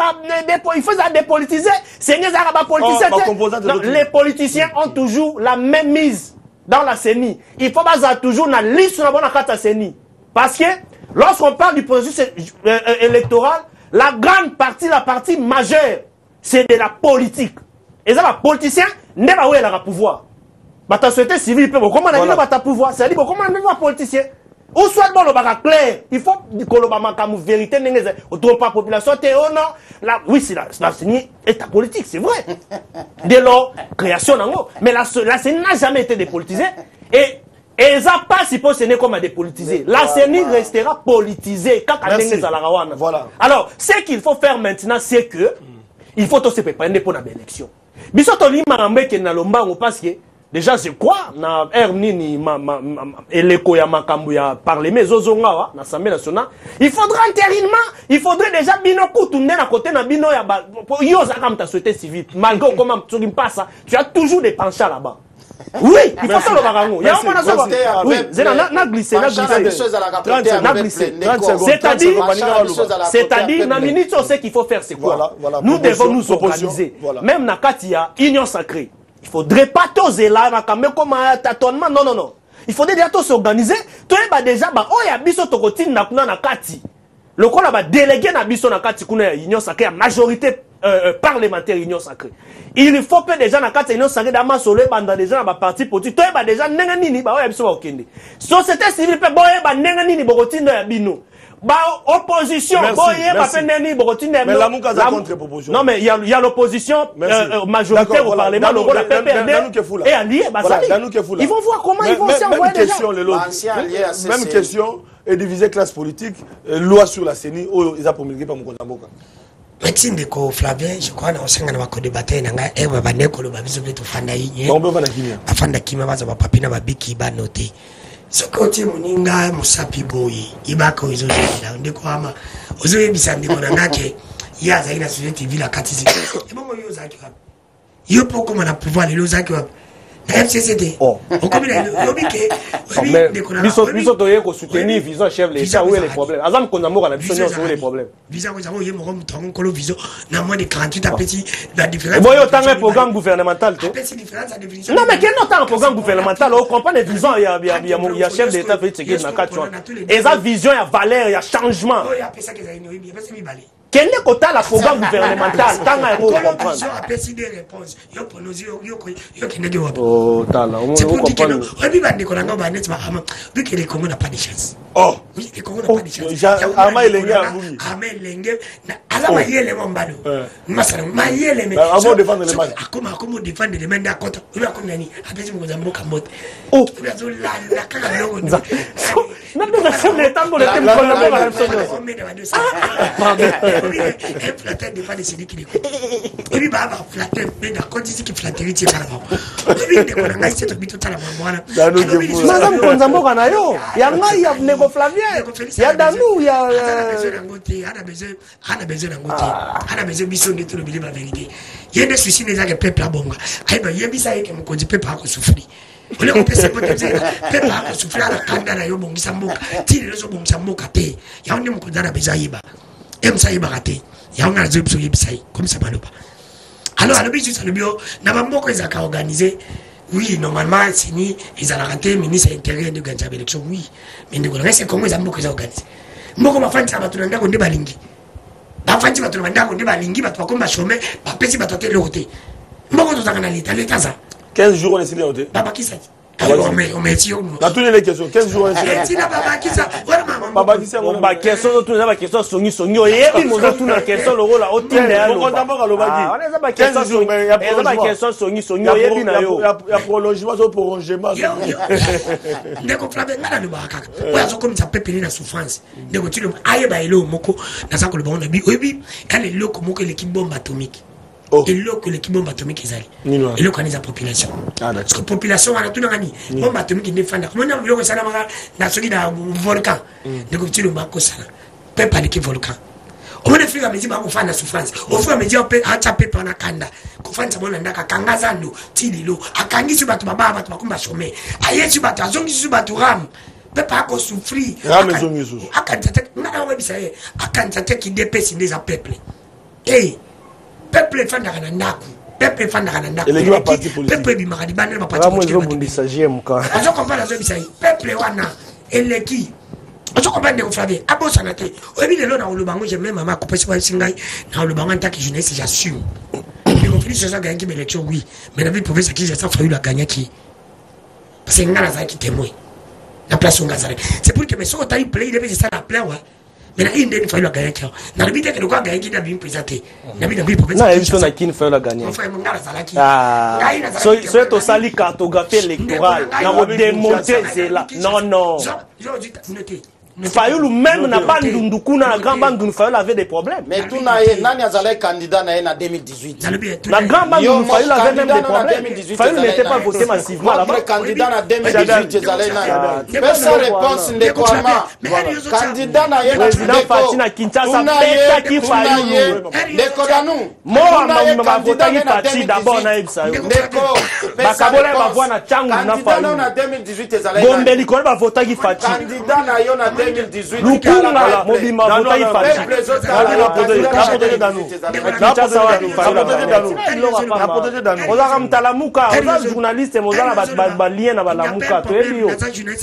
il faut ça dépolitiser. C'est Niaza qui va politiser. Oh, ma composante de Non, l'autre. les politiciens ont toujours la même mise dans la C N I. Il faut pas ça toujours la liste sur la bonne carte à C N I. Parce que lorsqu'on parle du processus euh, euh, électoral, la grande partie, la partie majeure, c'est de la politique. Et ça, les politiciens, n'est pas où il a le pouvoir. Bah, ta société civile, comment on a dit que tu pouvoir? C'est-à-dire, comment on a dit que politicien? Ou soit bon, le bac clair, il faut que le bac vérité, on ne trouve pas la population, oh non, là, oui, c'est la, la C N I est politique, c'est vrai. Dès lors, création en haut. Mais la, la C N I n'a jamais été dépolitisée. Et, et ça passe, il faut se comme à dépolitiser. La C N I restera politisée. Quand Merci. Voilà. Alors, ce qu'il faut faire maintenant, c'est que, il faut aussi se préparer pour l'élection. Bisoto li marambe ke na lombango parce que déjà je crois na R nini ma ma eleko ya makambu ya parlement zozonga wa na Assemblée nationale, il faudra intérimairement, il faudrait déjà bino kutu na côté na bino ya ba yo za comme ta société civile malgré comment tu me passes, tu as toujours des penchants là-bas. Oui, il faut ça le barango. Il y a un moment oui, zena na na glisser na glisser. Na glisser. C'est-à-dire c'est-à-dire na minute on sait qu'il faut faire c'est quoi. Voilà, voilà. Nous Proposition, devons nous proposition, organiser. voilà. Même na Katia, union sacrée. Il faudrait pas toser là, mais comme un tâtonnement. Non, non, non. Il faudrait déjà tous s'organiser. Tu es déjà, bah, oh, il y a biso tokotine na kuna na Kati. Le quoi là, délégué na biso na Kati kuna union sacrée, la majorité euh, parlementaire union sacrée. Il faut que déjà na Kati union sacrée d'ama solo banda déjà na parti politique. Tu es bah déjà nenga nini bah oh ya biso ba okende. Société civile pe boye bah nenga nini bokotine ya bino. Bah, opposition, Merci, bon, il y a merci. pas neni, Borotine, Mais la Mouka a contre-proposition. Non, mais il y a, il y a l'opposition Merci. euh, majoritaire D'accord, au voilà. Parlement, Danou- le rôle de la Danou- P P R D Danou Kefoula. et allié, bah, Voilà, ça dit. Danou Kefoula. Ils vont voir comment Mais- ils vont mais- aussi même envoyer des question, gens. les lots. Ancien allié à C C. Même question, et diviser classe politique, euh, loi sur la C N I, oh, ils ont promulgué par mon compte. Médecine de ko Flavien, je crois, na osenga na ko débattre na nga e ba baneko lo ba biso beto fanda yi. On peut faire la kimia. Afanda kima baza ba papi na ba biki ba noter. Soki otie moninga mosapi boyi ibaka ozozela ndeko ama ozoyebisa ndeko na ngake ye azali na société civile akati zi ebongo yo ozalaki wapi yo mpo okoma na pouvoir lelo ozalaki wapi na F C C D okomi na yobi ke oyebi ndeko na Biso, biso toye ko soutenir vision chef l'État, où est les problèmes? Azam Konzamoka, la vision où est les problèmes? visa ko zango ye mo kom tongo kolo vision na moins de quarante-huit apeti la différence Bon, il y a un programme gouvernemental. apeti différence à définition Non, mais quel est un programme gouvernemental? On comprend les visions, il y a, il y a, il y a, il y a chef d'État fait ce qu'il y a dans et ça, vision, il y a valeur, il y a changement. oh ya pesa ke zaini oyebi pesa mi balé. Quel est le programme gouvernemental? Tant qu'on comprendre. Apesi des réponses yo prononcé yo yo yo kinege wapi. Oh, tala, on C'est pour dire que comprend. non, oyebi bande ko nanga ba net ba ama vu que les Congo n'a pas de chance. Oh, Oui, les Congo n'a Oh, pas de chance. Jean- Ama Elenge a voulu. Ama Elenge na ala ma yele mo mbalo. Masala ma yele me. Mais avant de défendre les mains. Akoma akoma défendre les mains d'accord. Oyebi akoma nani apesi mo zambo kambote. Oh. Oyebi azo la la kaka longo. Même dans le chef d'État, on était collabore à la même chose. Un flatteur n'est pas décidé qu'il écoute. Et puis, bah, flatteur, mais d'accord, dit qu'il flatterie, c'est pas là-bas. Et puis, dès qu'on a essayé de mettre tout à la main, Madame Konzamoka na yo, il y a il y a Nego Flavien, il y a Danou, il y a on a besoin d'un côté, on a besoin, on a besoin d'un côté, on a besoin de mission de tout le milieu de la vérité. Il y a des soucis, des gens qui peuple à bonga. Eh ben, il y a des gens qui m'ont dit peuple à souffrir. On est compris c'est peut-être peuple à souffrir à la kanda na yo bongi samboka. Ti le zo bongi samboka te. Il y a un homme qui a besoin yiba. Em sa yiba raté. Il y a un azou pso yibisai comme ça maloba. Alors, le but c'est le bio, n'a pas beaucoup ils ont organisé. Oui, normalement, c'est ni, ils ont raté, ministre intérieur de gagner l'élection, oui. Mais nous connaissons comment ils ont beaucoup organisé. Moi, ma femme, ça va tout le monde, on est balingi. Ma femme, ça va tout le monde, on est balingi, ma comme ma chômée, ma petit, ma tête, le côté. Moi, on est dans l'État, l'État, ça. quinze jours, on est signé au thé. Papa, qui ça? On met on met dans toutes les questions quinze jours et na baba kisa wala mama baba kisa on ba question tout na ba question songi songi oyebi moza tout na question le rôle au team ya on d'abord le bagi on est ba question songi il y a ba question songi songi oyebi na yo il y a prolongement au prolongement ndeko Flavie ngana le baka oya zo comme ça pepeli na souffrance ndeko tu le aye ba elo moko na sako le ba on a bi oyebi quand le loko moko l'équipe bombe atomique. Oh. Et là que l'équipe bombe atomique est allée. Et là qu'on est la population. Ah, parce que la population a tout gagné. Bombe atomique est défendue. Moi, on a ça dans ce qui est un volcan. Donc, tu le marques ça. Peuple à l'équipe volcan. On a fait la mesure pour faire la souffrance. On fait la mesure pour faire la paix pour la kanda. Qu'on fasse ça, on a un kangazando, tililo. A kangi sur batu baba, batu bakumba sommet. Aïe sur batu, azongi sur batu ram. Peuple a qu'on souffrir. Ram et zongi sous. A kanzate, on a un webissaire. A kanzate qui dépasse les peuple. Hey. Peuple fan da kanandaku peuple fan da kanandaku peuple bi magadi bana ba parti politique moi je bundisa jem ka azo comprendre azo bisai peuple wana eleki azo comprendre ko Flavie abo sanate obi lelo na olobango je même mama ko pesi ba singai na olobango en tant que jeunesse j'assume mais on finit ça gagner qui élection oui mais la vie professeur qui ça fallu la gagner qui parce que ngala za qui témoin la place on gazare c'est pour que mes so taille play de ça la play ouais. Mais il ne faut pas gagner. N'a pas dit que le quoi gagner qui n'a bien présenté. N'a pas dit que non, il faut qu'il faut la gagner. Ah, so so to sali cartographie électorale. Na démontrer c'est là. Non non. Fayulu même n'a pas ndunduku na grand bandu Fayulu avait des problèmes. Mais tout na ye nani azalé candidat na en deux mille dix-huit. La grand bandu Fayulu avait même des problèmes. Fayulu n'était pas voté massivement là-bas. Le candidat na deux mille dix-huit azalé na. Personne réponse ndeko candidat na ye na président Fatina Kinshasa peta ki Fayulu. Ndeko danu. Moi ma voté ki parti d'abord na Ibsa. Ndeko. Bakabola ba voix na changu na Fayulu. Na deux mille dix-huit azalé. Gombeli ko ba voté ki Fati. Candidat na yo na deux mille dix-huit. Lukunga mobima voté ki Fati. Ozaka mtalamuka oza journaliste mozala balien na balamuka toyebi yo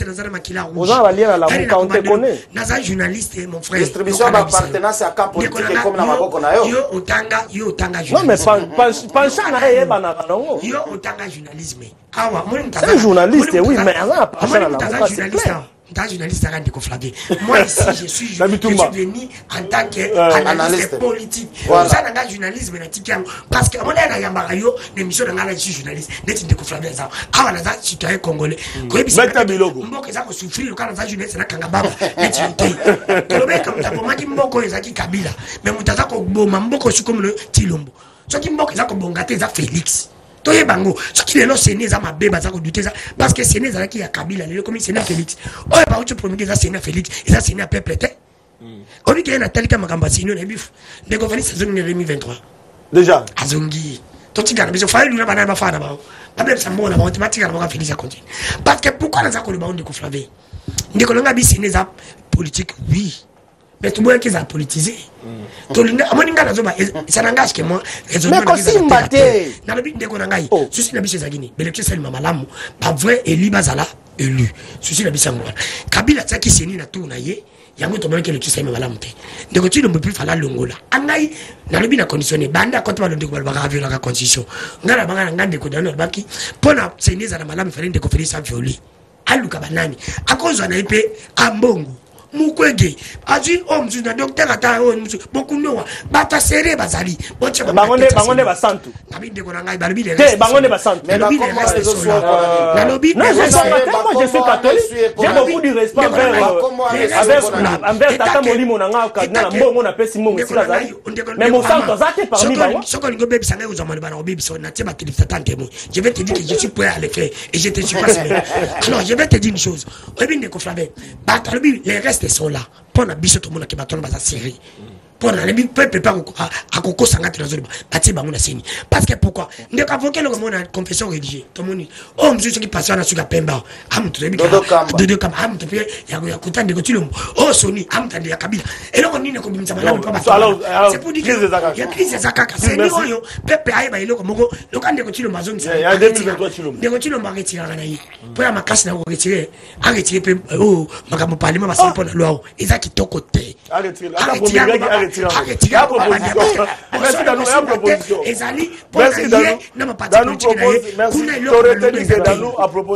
ozala balien na lamuka on te connaît naza journaliste mon frère distribution ba appartenance à camp politique comme na maboko na yo yo otanga yo otanga non mais pension na yeba na bango yo otanga journalisme awa moi c'est un journaliste oui mais asa pension na lamuka c'est clair. Dans journaliste à Ndeko Flavie. Moi ici je suis je suis venu en tant qu'analyste politique. Ça dans le journalisme na tikiam parce que mon na yambara yo l'émission dans la journaliste net Ndeko Flavie ça. Ah na za citoyen congolais. Ko ebi Meta bilogo. Mboko za ko souffrir le kana za journaliste na kanga baba. Net yote. Ko be comme ta pomaki mboko ezaki Kabila. Mais mutaza ko boma mboko su comme le Tilombo. So ki mboko za ko bongate za Félix. Toye bango ce qui est là c'est né za mabeba za ko douter ça parce que c'est né za ki ya Kabila le comme c'est né Félix oye ba uche promulguer ça c'est né Félix et ça c'est né peuple te obi ke na talika makamba sino na bifu de ko fani saison deux mille vingt-trois déjà azongi to tigana biso fa lu na bana ba fana ba ba sa mbona ba mathématique na ba Félix a continue parce que pourquoi na za ko le ba Ndeko Flavie Ndeko longa bi c'est né za politique oui mais tout le monde qui a politisé. Tout le monde ça n'engage que moi. Mais quand c'est mbaté. Dans le but de Konangaï, ceci n'a pas chez Guinée. Mais le chef Mamalam, pas vrai élu Bazala élu. Ceci n'a pas chez moi. Kabila ça qui s'est ni na tout naïe. Yango to que le chef Mamalam te. De côté ne peut plus faire la longola. Angaï dans le but na conditionné. Banda quand on de Balbara avec la condition. Ngala banga ngande ko dans le baki. Pona c'est ni za na malam faire de conférence à violer. Aluka banani. À cause on a épée à Mbongo. Mukwege aji omzu na docteur ata omzu beaucoup noa bata seré bazali boche bangonde bangonde basantu nabinde ko ngai balobi le te bangonde basantu mais lobi le reste sur la lobi non je suis moi je suis catholique j'ai beaucoup de respect envers avec envers tata molimo na nga kadina mbongo na pesi mbongo sila zali mais mon santo zate parmi ba soko ngo bebi sanga uzama bana bebi so na tiba télé tante mo je vais te dire que je suis prêt à le faire et je te suis pas alors je vais te dire une chose obinde ko Flavie bata lobi les restes sont là pour la biche tout le monde qui va tomber dans la série pour la biche peuple pas à coco sangate dans zone bâti bango na seni parce que pourquoi ne ka voquer le monde en confession religieuse tout le monde oh monsieur qui passe na sur la pemba am to debi de de kam am to pe ya ya kutande ko tulum oh soni am tande ya Kabila et là on ni ne ko bimisa malamu pas c'est pour dire que ya crise za kaka c'est ni oyo peuple ayi ba iloko moko le kande ko tulum mazone ça ya deux mille vingt-trois tulum de ko tulum ba retira na yi pour ya makasi na ko retirer a retirer pe oh makambo parlement ba c'est pour la loi eza kitoko te arrêtez là la promulguer arrêtez là la proposition merci dans nous proposition ezali merci dans nous merci Torete Danou a proposé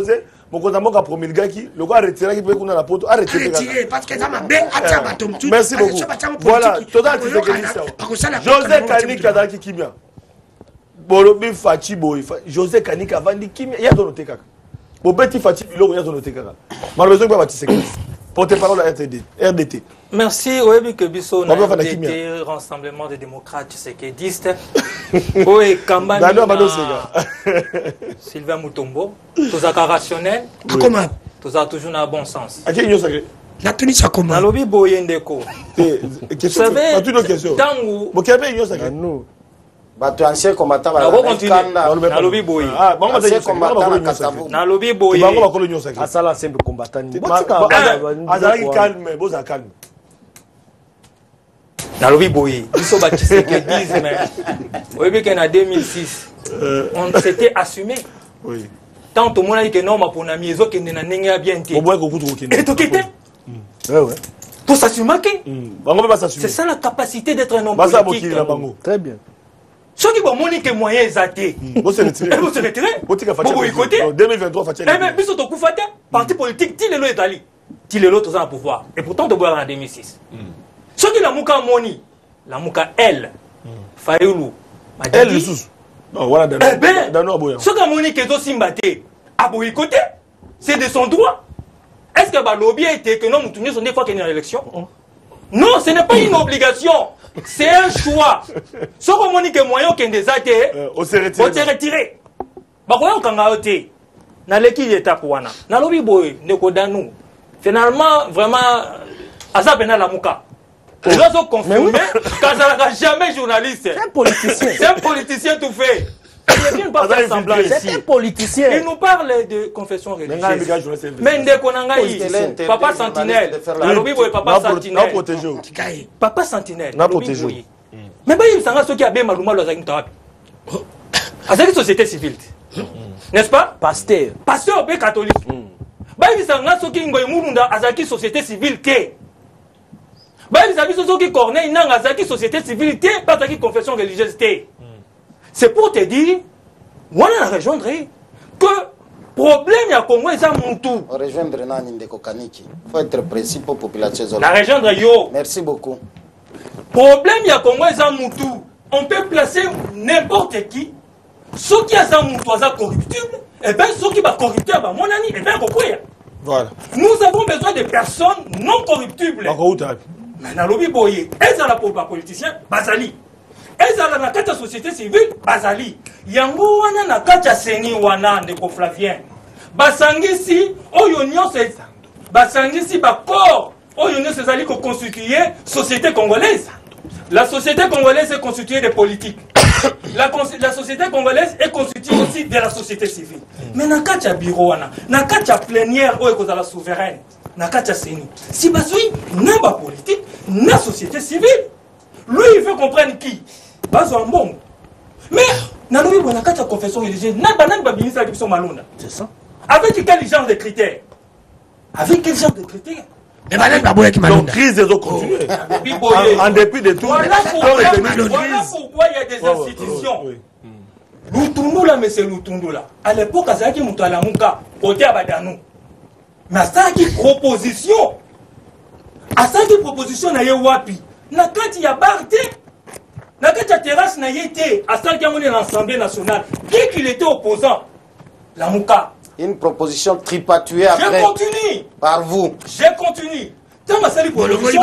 mon compte à moi qui a promulgué le gars a retiré qui peut qu'on a la pote a retiré parce que ça m'a bien attiré bateau. Merci beaucoup. Voilà, total José Kanik a qui kimia. Bolobi Fachi boy. José Kanik a vendu kimia. Il y a dans le T K. Bobeti Fachi bilo il y a dans le T K. Malheureusement pas bâti porte-parole à R D T. Merci, Oebi Kebiso, R D T, Rassemblement des démocrates tchékédistes. Oui, Kambani, Sylvain Moutombo, tous à rationnel. Comment? Tous à toujours dans le bon sens. À qui est-ce que la tenue ça comment? Dans l'obi Boyendeko. Vous savez, dans où vous avez une chose nous. Bato ancien combattant va continuer. Na lobi boy. Ah, bon on va dire combattant na Katavu. Na lobi boy. Ba ko kolonio ça. Asala simple combattant. Azala qui calme, boza calme. Na lobi boy. Biso ba Tshisekedi mais. Oui, bien en deux mille six. On s'était assumé. Oui. Tant tout le monde a dit que non, ma pour ami ezo kende na ndenge ya bien té. Au moins ko kutu ko Et to kete. Ouais ouais. Tout s'assumer. Bango pas s'assumer. C'est ça la capacité d'être un homme politique. politique. Très bien. Ceux qui vont moniquer moyens athées. Vous se retirez. Vous se retirez. Vous boycottez. En deux mille vingt-trois, Fatia. Eh bien, biso to kufate. Parti politique, Tilelo est allé. Tilelo tous en pouvoir. Et pourtant, de boire en deux mille six. Ceux qui la mouka moni, la mouka elle, Fayoulou, elle le sous. Non, voilà. Eh bien, ceux qui moni qui sont simbate, à boycotter, c'est de son droit. Est-ce que le lobby a été que non, nous tournions des fois qu'il y a une élection? Non, ce n'est pas une obligation. C'est un choix. Ce qu'on m'a dit que moyen qu'un des athées, on s'est retiré. On s'est retiré. Bah, on a été. Dans l'équipe d'étape, on a. Dans le lobby boy, nous. Finalement, vraiment, Asa Bena Lamouka. Les gens sont confirmés quand ça n'a jamais journaliste. C'est un politicien. C'est un politicien tout fait. Il ne vient pas faire semblant ici. C'est un politicien. Il nous parle de confession religieuse. Mais dès qu'on a ici, Papa Sentinelle. La lobby boy, Papa Sentinelle. Papa Sentinelle. Na protégé. Mais il s'en a ceux qui a bien maluma dans une table. À cette société civile. N'est-ce pas? Pasteur. Pasteur bé catholique. Bah il s'en a ceux qui ngoy mulunda azaki société civile té. Bah il s'en a ceux qui corneille nang azaki société civile té, pas azaki confession religieuse té. C'est pour te dire, on a rejoindre que problème ya Congo est à Moutou. Rejoindre Nani Ndeko Kaniki. Il faut être précis pour la population. La rejoindre yo. Merci beaucoup. Problème ya Congo est à Moutou. On peut placer n'importe qui. Ceux qui sont Moutou sont corruptibles. Et bien ceux qui sont corruptibles, mon ami, et bien pourquoi? Voilà. Nous avons besoin de personnes non corruptibles. Mais dans le lobby boyer, elles sont là pour les politiciens, Bazali. Elles sont là dans la société civile, Bazali. Yango wana na kacha seni wana ndeko Flavien. Basangisi oyo nyonso basangisi ba corps oyo nyonso ezali ko constituer société congolaise. La société congolaise est constituée de politiques. La, la société congolaise est constituée aussi de la société civile. Mais na kacha bureau wana, na kacha plénière oyo kozala souveraine, na kacha seni. Si basui na ba politique, na société civile. Lui il veut comprendre qui Bazo Mbongo. Mais, dans le cas de confession religieuse, c'est ça. Avec quel genre de critères? Avec quel genre de critères? Donc, crise des eaux continuées. En dépit de tout. Voilà pourquoi il y a des institutions. Lutundu là, mais c'est Lutundu là. À l'époque, Azaki Moutalamuka, côté Abadanou. Mais ça qui proposition. À ça qui proposition, n'a eu wapi. N'a quand il y a barté. Dans la terrasse, n'a été à ça qu'il y a l'Assemblée nationale. Qui qu'il était opposant? La Mouka. Une proposition tripatuée après. Je continue. Par vous. Je continue. Tant ma salle proposition.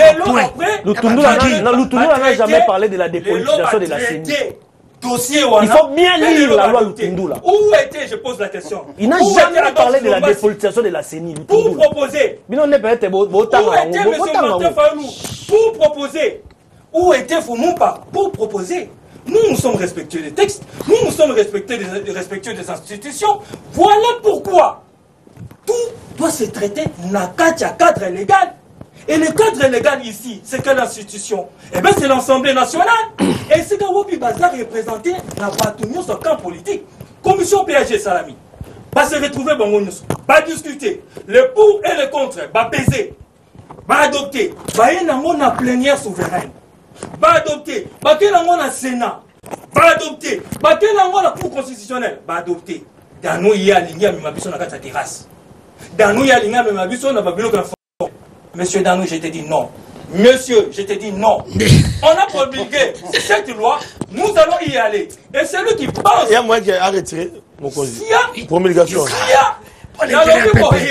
L'Outoundou n'a jamais parlé de la dépolitisation de la C E N I. Il faut bien lire la loi L'Outoundou là. Où était, je pose la question. Il n'a jamais parlé de la dépolitisation de la C E N I. Pour proposer. Où était M. Martin Fayulu pour proposer? Où était Fumumpa pour proposer? Nous, nous sommes respectueux des textes, nous, nous sommes respectueux des, respectueux des institutions. Voilà pourquoi tout doit se traiter dans un cadre légal. Et le cadre légal ici, c'est quelle institution? Eh bien, c'est l'Assemblée nationale. Et c'est quand Wapi Bazar est représenté dans la sur le camp politique. Commission P H G Salami. Pas se retrouver, pas discuter. Le pour et le contre, pas peser, pas adopter. Pas y avoir une plénière souveraine. Va adopter. Va que l'on a Sénat. Va adopter. Va que l'on a la Cour constitutionnelle. Va adopter. dans nous il y a ligne mais mabiso na kata terrasse dans nous il y a ligne mais mabiso na babilo ka monsieur dans nous je te dis non monsieur je te dis non on a promulgué cette loi nous allons y aller et celui qui pense il y a moyen qui a retiré mon congé promulgation il y a l'intérêt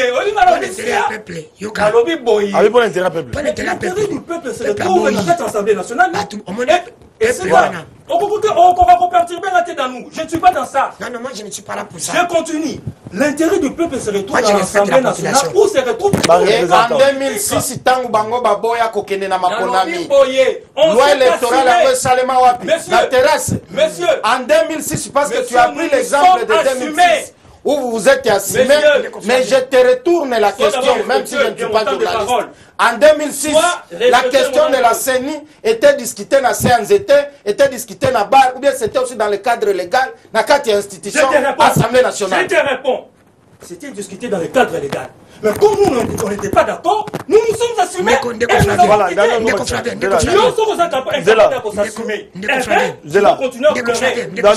du peuple se retrouve dans cette assemblée nationale. Et c'est là. On va perturber la tête dans nous. Je ne suis pas dans ça. Non, non, moi je ne suis pas là pour ça. Je continue. L'intérêt du peuple se retrouve dans l'assemblée nationale où se retrouve. Et en deux mille six, Tango Bango Baboya Kokene na Makonami. Loi électorale à Salema Wapi. La terrasse. Monsieur. En deux mille six, parce que tu as pris l'exemple de deux mille six. Où vous vous êtes assumé, mais je te retourne la question, même si je ne suis pas journaliste. En deux mille six, la question de la C E N I était discutée dans la C N Z T, était discutée dans la barre, ou bien c'était aussi dans le cadre légal, dans la quatre institutions, Assemblée nationale. Je te réponds. C'était discuté dans le cadre légal. Mais comme nous, on n'était pas d'accord, nous nous sommes assumés. Et nous avons quitté. Nous sommes capables s'assumer. Et bien, nous continuons à pleurer.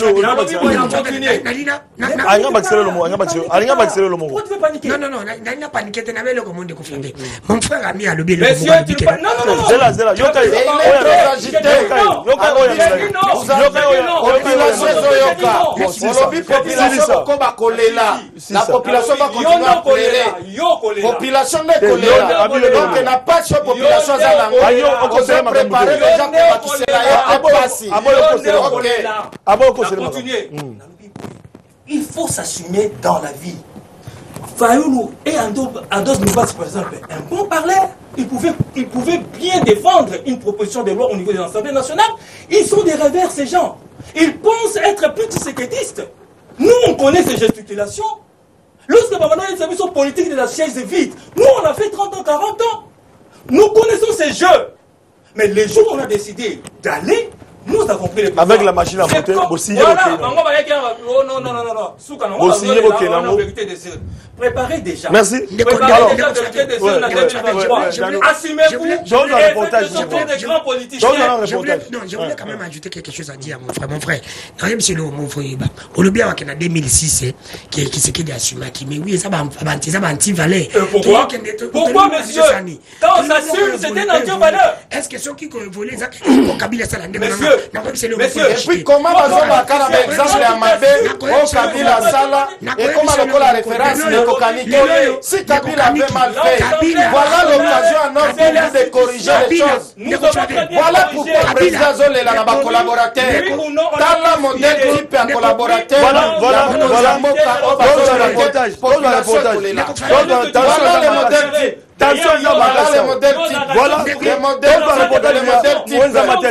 Non, non, non, il n'a paniqué. Mon frère a mis à l'objet. Monsieur, tu ne pas. Non, non, non. Zela, Zela, Yoka, il est très agité. Yoka, la population va continuer à pleurer. Population de choléra. Donc, il n'a pas de population à l'angle. On peut préparer les gens pour qui il faut s'assumer dans la vie. Fayoulou et Andos Nouvas, par exemple, un bon parleur, ils pouvaient, ils pouvaient bien défendre une proposition de loi au niveau de l'Assemblée nationale. Ils sont des revers, ces gens. Ils pensent être plus séquettistes. Nous, on connaît ces gesticulations. Lorsque Babana a une service politique de la chaise vide, nous, on a fait trente ans, quarante ans. Nous connaissons ces jeux. Mais les jours où on a décidé d'aller, nous avons pris les présidents. Avec la machine à voter, vous signez voilà, oh, non, non, non, non, non. Vous signez vos préparez déjà. Merci. Préparez déjà de vérité des jeunes en deux mille vingt-trois. Assumez-vous et faites des grands politiciens. Non, je voulais quand même ajouter quelque chose à dire, mon frère. Mon frère, même si mon frère, on oublie qu'en deux mille six, qui s'est qui assumé, mais oui, ça va anti-valeur. Pourquoi Pourquoi, monsieur quand on s'assume, c'était une anti-valeur. Est-ce que ceux qui volent ça, Kabila ça l'a Monsieur, monsieur, et puis comment on va faire un exemple à Mabé, au Kabila Sala, et comment le la référence de Kokanike, si Kabila avait mal fait, voilà l'occasion à notre pays de corriger les choses. Voilà pourquoi le président Zolela n'a pas collaborateur. Dans la modèle type à collaborateur, voilà, voilà, voilà, voilà le reportage, voilà le reportage, voilà le modèle type. Attention, voilà les modèles types. Voilà les modèles types.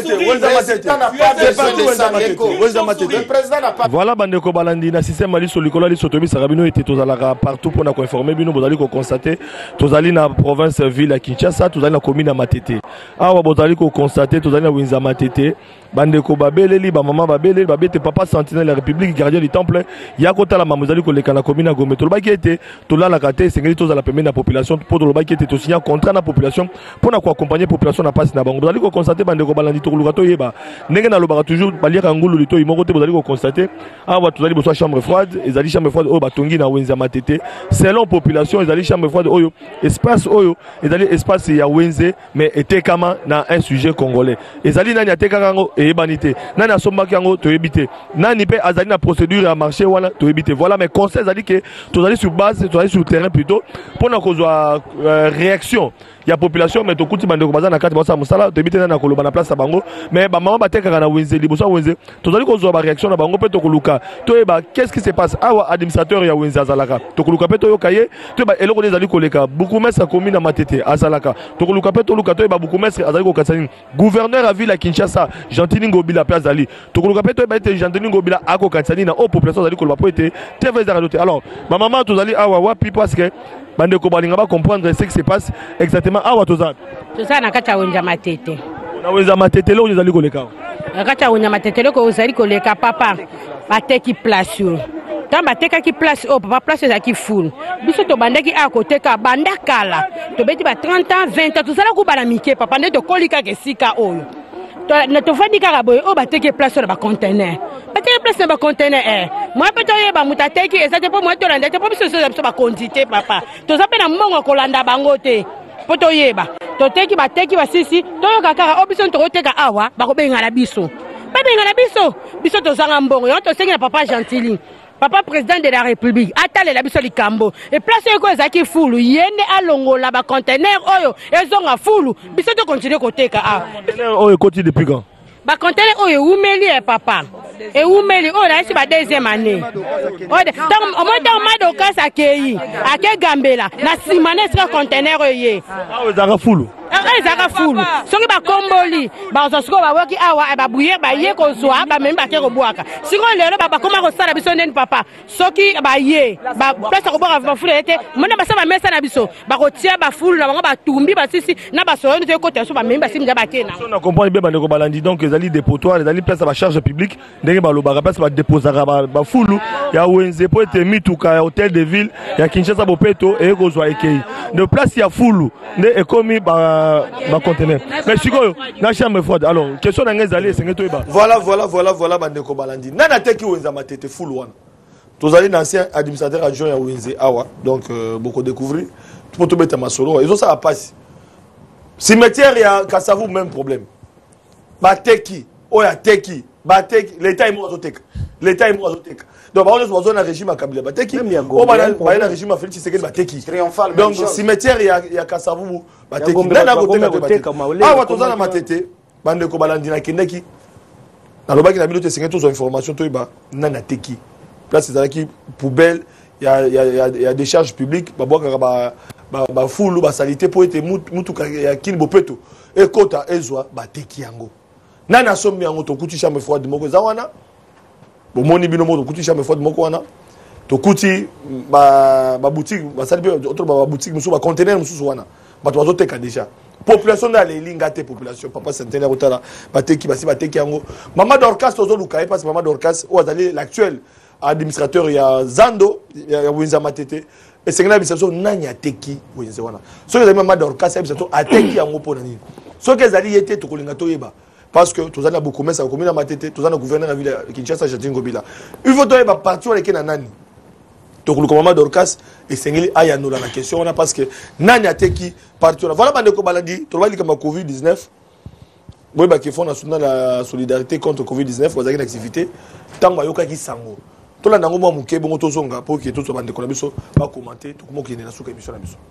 Le président n'a pas. Voilà, Bandeko Balandi, na système Mali sur l'école, les sotomis, Sarabino était tous à la partout pour nous informer. Bino, vous allez constater, tous allez dans la province, ville à Kinshasa, tous allez dans la commune à Matete. Ah, vous allez constater, tous allez dans Winza Matete. Bandeko Babele, Liba, Maman Babele, Babete, Papa Sentinelle, la République, gardien du Temple. Yakota la Mamouzali, la commune à Gomé. Tout le bac était, tout là, la Kate, c'est tous à la première population, pour le bac était aussi un contrat na population pour na accompagner la population na passe na bango. Vous allez constater bandeko balandi to lugato yeba ndenge na lobaka toujours baliaka ngulu lito imoko te. Vous allez constater ah wa tozali boso chambre froide et zali chambre froide o batongi na Wenza Matete selon population ezali chambre froide oyo espace oyo ezali espace ya Wenze mais etekama na un sujet congolais ezali nani atekaka ngo ebanité nani asombaki yango to ebité nani pe azali na procédure à marché wana to ebité. Voilà mais conseil ezali que tozali sur base tozali sur terrain plutôt pour na kozwa réaction. Il y a population mais tout le monde est na kati ba musala to bité na koloba na place bango mais ba maman bateka na Wenze liboso Wenze tozali kozwa ba réaction na bango pe to koluka to eba qu'est-ce qui se passe awa administrateur ya Wenze azalaka to koluka pe to yokaye to ba eloko ezali koleka beaucoup mestre commune na Matete azalaka to koluka pe to luka to eba beaucoup mestre azali ko katsani gouverneur à ville à Kinshasa Gentini Ngobila pe azali to koluka pe to eba ete Gentini Ngobila ako katsani na o population azali koloba po ete T V zaradote. Alors ma maman tozali awa wapi parce que Bandeko balinga ba comprendre ce qui se passe exactement awa tozana tozana na kati ya Wenza Matete na Wenza Matete leo ezali koleka na kati ya Wenza Matete leo ozali koleka papa bateki place yo tant batekaki place oh papa place ezaki full biso to bandaki a koteka banda kala to beti ba trente ans vingt ans tozala ko bana mike papa nde to kolika ke sika oyo to na to fandi kaka boye o bateki place na ba container bateki place na ba container eh Moi peut te ba mutateki et ça te pour moi to landa te pour biso so ba quantité papa. To za pe na mbongo ko landa bango te. Po to yeba. To teki ba teki ba sisi to yo kaka obiso to teka awa ba ko benga la biso. Ba benga la biso. Biso to zanga mbongo yo to sengi na papa Gentili. Papa président de la République, attale la biso likambo. Et place ko ezaki fulu, yende alongola ba conteneur oyo, ezonga fulu, biso to continuer koteka a. Conteneur oyo koti depuis quand? Ba conteneur oyo umeli e papa. Et umeli oyo la si ba deuxième année. Ode, donc au moins dans Madoka sakei, ake Gambela, na simane sera conteneur oyo. Ah oui, ezaka fulu. ezaka fulu soki bakomboli baza siko bawoki awa babuye baye kozwa bamemi bake kobwaka siko lelo bakoma kosala biso ndeni papa soki baye baplace kobwaka bafulu ete mona basala bamesa na biso bakotia bafulu na bango batumbi basisi na basoyo te kota so bamemi basimja bakena so na comprendre bien bandeko balandi donc ezali dépotoir ezali place ba charge publique ndenge balobaka place ba déposaka bafulu ya wenze po ete mituka ya hôtel de ville ya Kinshasa bopeto e kozwa ekei de place ya fulu nde ekomi ba ba conteneur mais sikoyo na chambre froide alors question na ngezali esenge toyeba voilà voilà voilà voilà bandeko balandi nana teki wenza matete full one tozali ancien administrateur adjoint ya wenze awa donc euh, beaucoup découvrir pour tout beta masolo ils ont ça à passer cimetière ya Kasavu même problème bateki oya teki bateki l'état est mo azoteka l'état est mo azoteka donc ba on est dans un régime à Kabila bateki o ba na régime à Félix Tshisekedi bateki triomphal donc cimetière ya ya Kasavu bateki nana koteka bateki awa tozana matete bandeko balandi na kindeki na lobaki na bino te sengi tous information toyeba nana teki place ezalaki poubelle ya ya ya décharge publique babwaka ba ba fulu ba salité po ete mutuka ya kini bopeto ekota ezwa bateki yango nana sombi yango tokuti chambre froide moko eza wana bomoni bino moko tokuti chambre froide moko wana tokuti ba ba boutique ba sali pe autre ba boutique musu ba conteneur musu wana bato bazoteka déjà population na lelinga te population papa centenaire otala bateki basi bateki yango mama Dorcas tozo luka parce mama Dorcas o azali l'actuel administrateur ya Zando ya Winza Matete et c'est que biso nanya teki Winza wana so que mama Dorcas ya biso ateki yango pona nini so que ezali yete to kolinga to yeba parce que tozali na beaucoup mesa komina Matete tozali na gouverneur na ville ya Kinshasa Jatingo Bila il faut to yeba parti wala kena nani to kuluka mama Dorcas et sengeli aya no la question on a parce que nanya teki parti wala voilà bande ko balandi to bali kama covid dix-neuf boy ba ki fond national la solidarité contre covid dix-neuf aux activités tango yoka ki sango to la nango mo muke bongo to zonga pour que to bande ko na biso ba commenter to ko ki na suka émission na biso.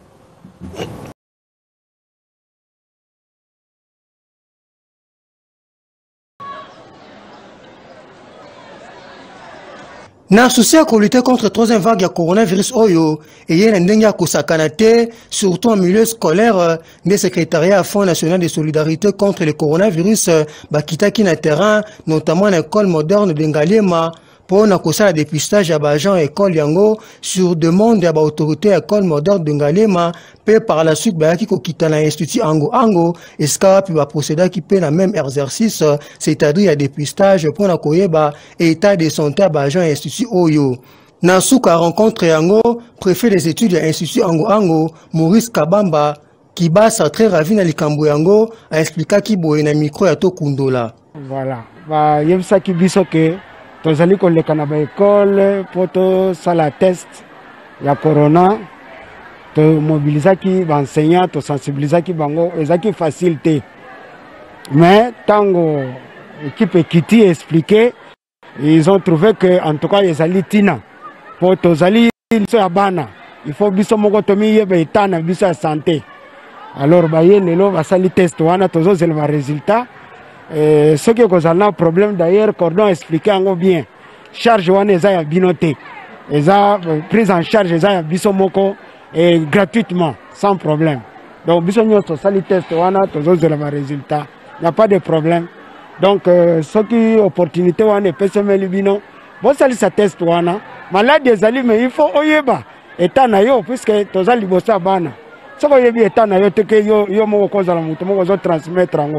Na souci à lutter contre la troisième vague de coronavirus oyo et y a ndenge kosakana te surtout en milieu scolaire des secrétariats Fonds national de solidarité contre le coronavirus bakitaki na terrain notamment l'école moderne de Ngaliema pour na kosala dépistage à agent école yango sur demande ya ba autorité école moderne de Ngaliema pe par la suite ba ki kokita na institut ango ango eska puis ba procéder qui pe na même exercice c'est-à-dire ya dépistage pour na koyeba état de santé à agent institut oyo na suka rencontre yango préfet des études à institut ango ango Maurice Kabamba qui basa très ravi na likambo yango a expliqué ki boye na micro ya to kundola voilà ba yebsa ki biso ke tozali koleka na ba école pour to sala test ya corona to mobilisaki ba enseignants to sensibilisaki bango ezaki facilité mais tango équipe Kiti expliqué ils ont trouvé que en tout cas ezali tina pour tozali so ya bana il faut biso moko to mi yeba etana biso ya santé alors ba ye lelo ba sali test wana tozo zelva résultat. Euh, ce qui est un problème d'ailleurs, Cordon expliqué encore bien. Charge wana eza ya binote. Eza prise en charge eza ya biso moko et gratuitement, sans problème. Donc biso nyoto sali test wana tozo zela ba résultat. Il n'y a pas de problème. Donc euh, ce qui opportunité wana pesemeli bino, bon sali sa test wana. Malade ezali mais il faut oyeba état na yo puisque toza libosa bana. Soko yebi état na yo teke yo yo moko kozala mutu moko zo transmettre ngo.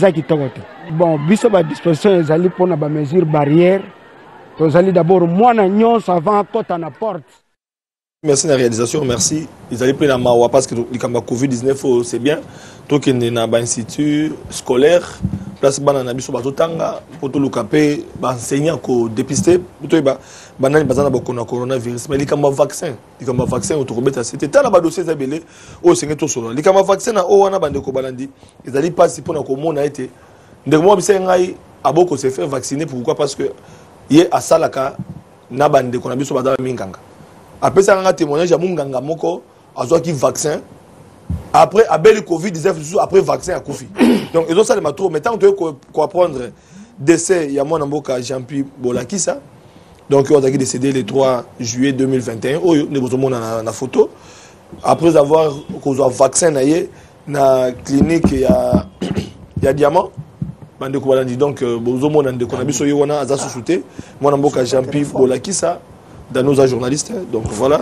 Bon, biso ba disposition ezali pour na ba mesure barrière. Tozali d'abord moi na nyonso avant kota na porte. Merci la réalisation, merci. Ils allaient prendre la mawa parce que le Covid dix-neuf c'est bien. Donc il y a un institut scolaire place bana na biso bazotanga poto lukape ba enseignant ko dépister poto ba banani bazana ba kona coronavirus mais likamba vaccin likamba vaccin otokobeta c'était tala ba dossier zabele o senge to solo likamba vaccin na o wana bande ko balandi ezali passe pona ko mona été ndeko mo bise ngai aboko se faire vacciner pourquoi parce que ye asalaka na bande ko na biso bazala minganga après ça nga témoignage ya munganga moko azwa ki vaccin après abeli covid dix-neuf après vaccin à Kofi donc ils ont ça les matros mais tant que tu apprendre décès il y a mon amboka Jean-Pierre Bolakisa donc on a décédé le trois juillet deux mille vingt et un oh ne vous montre la photo après avoir causé vaccin naie na clinique il y a il y a diamant bande ko balandi donc bozo mona ndeko na biso yona aza sous-souté mon amboka Jean-Pierre Bolakisa dans nos journalistes donc voilà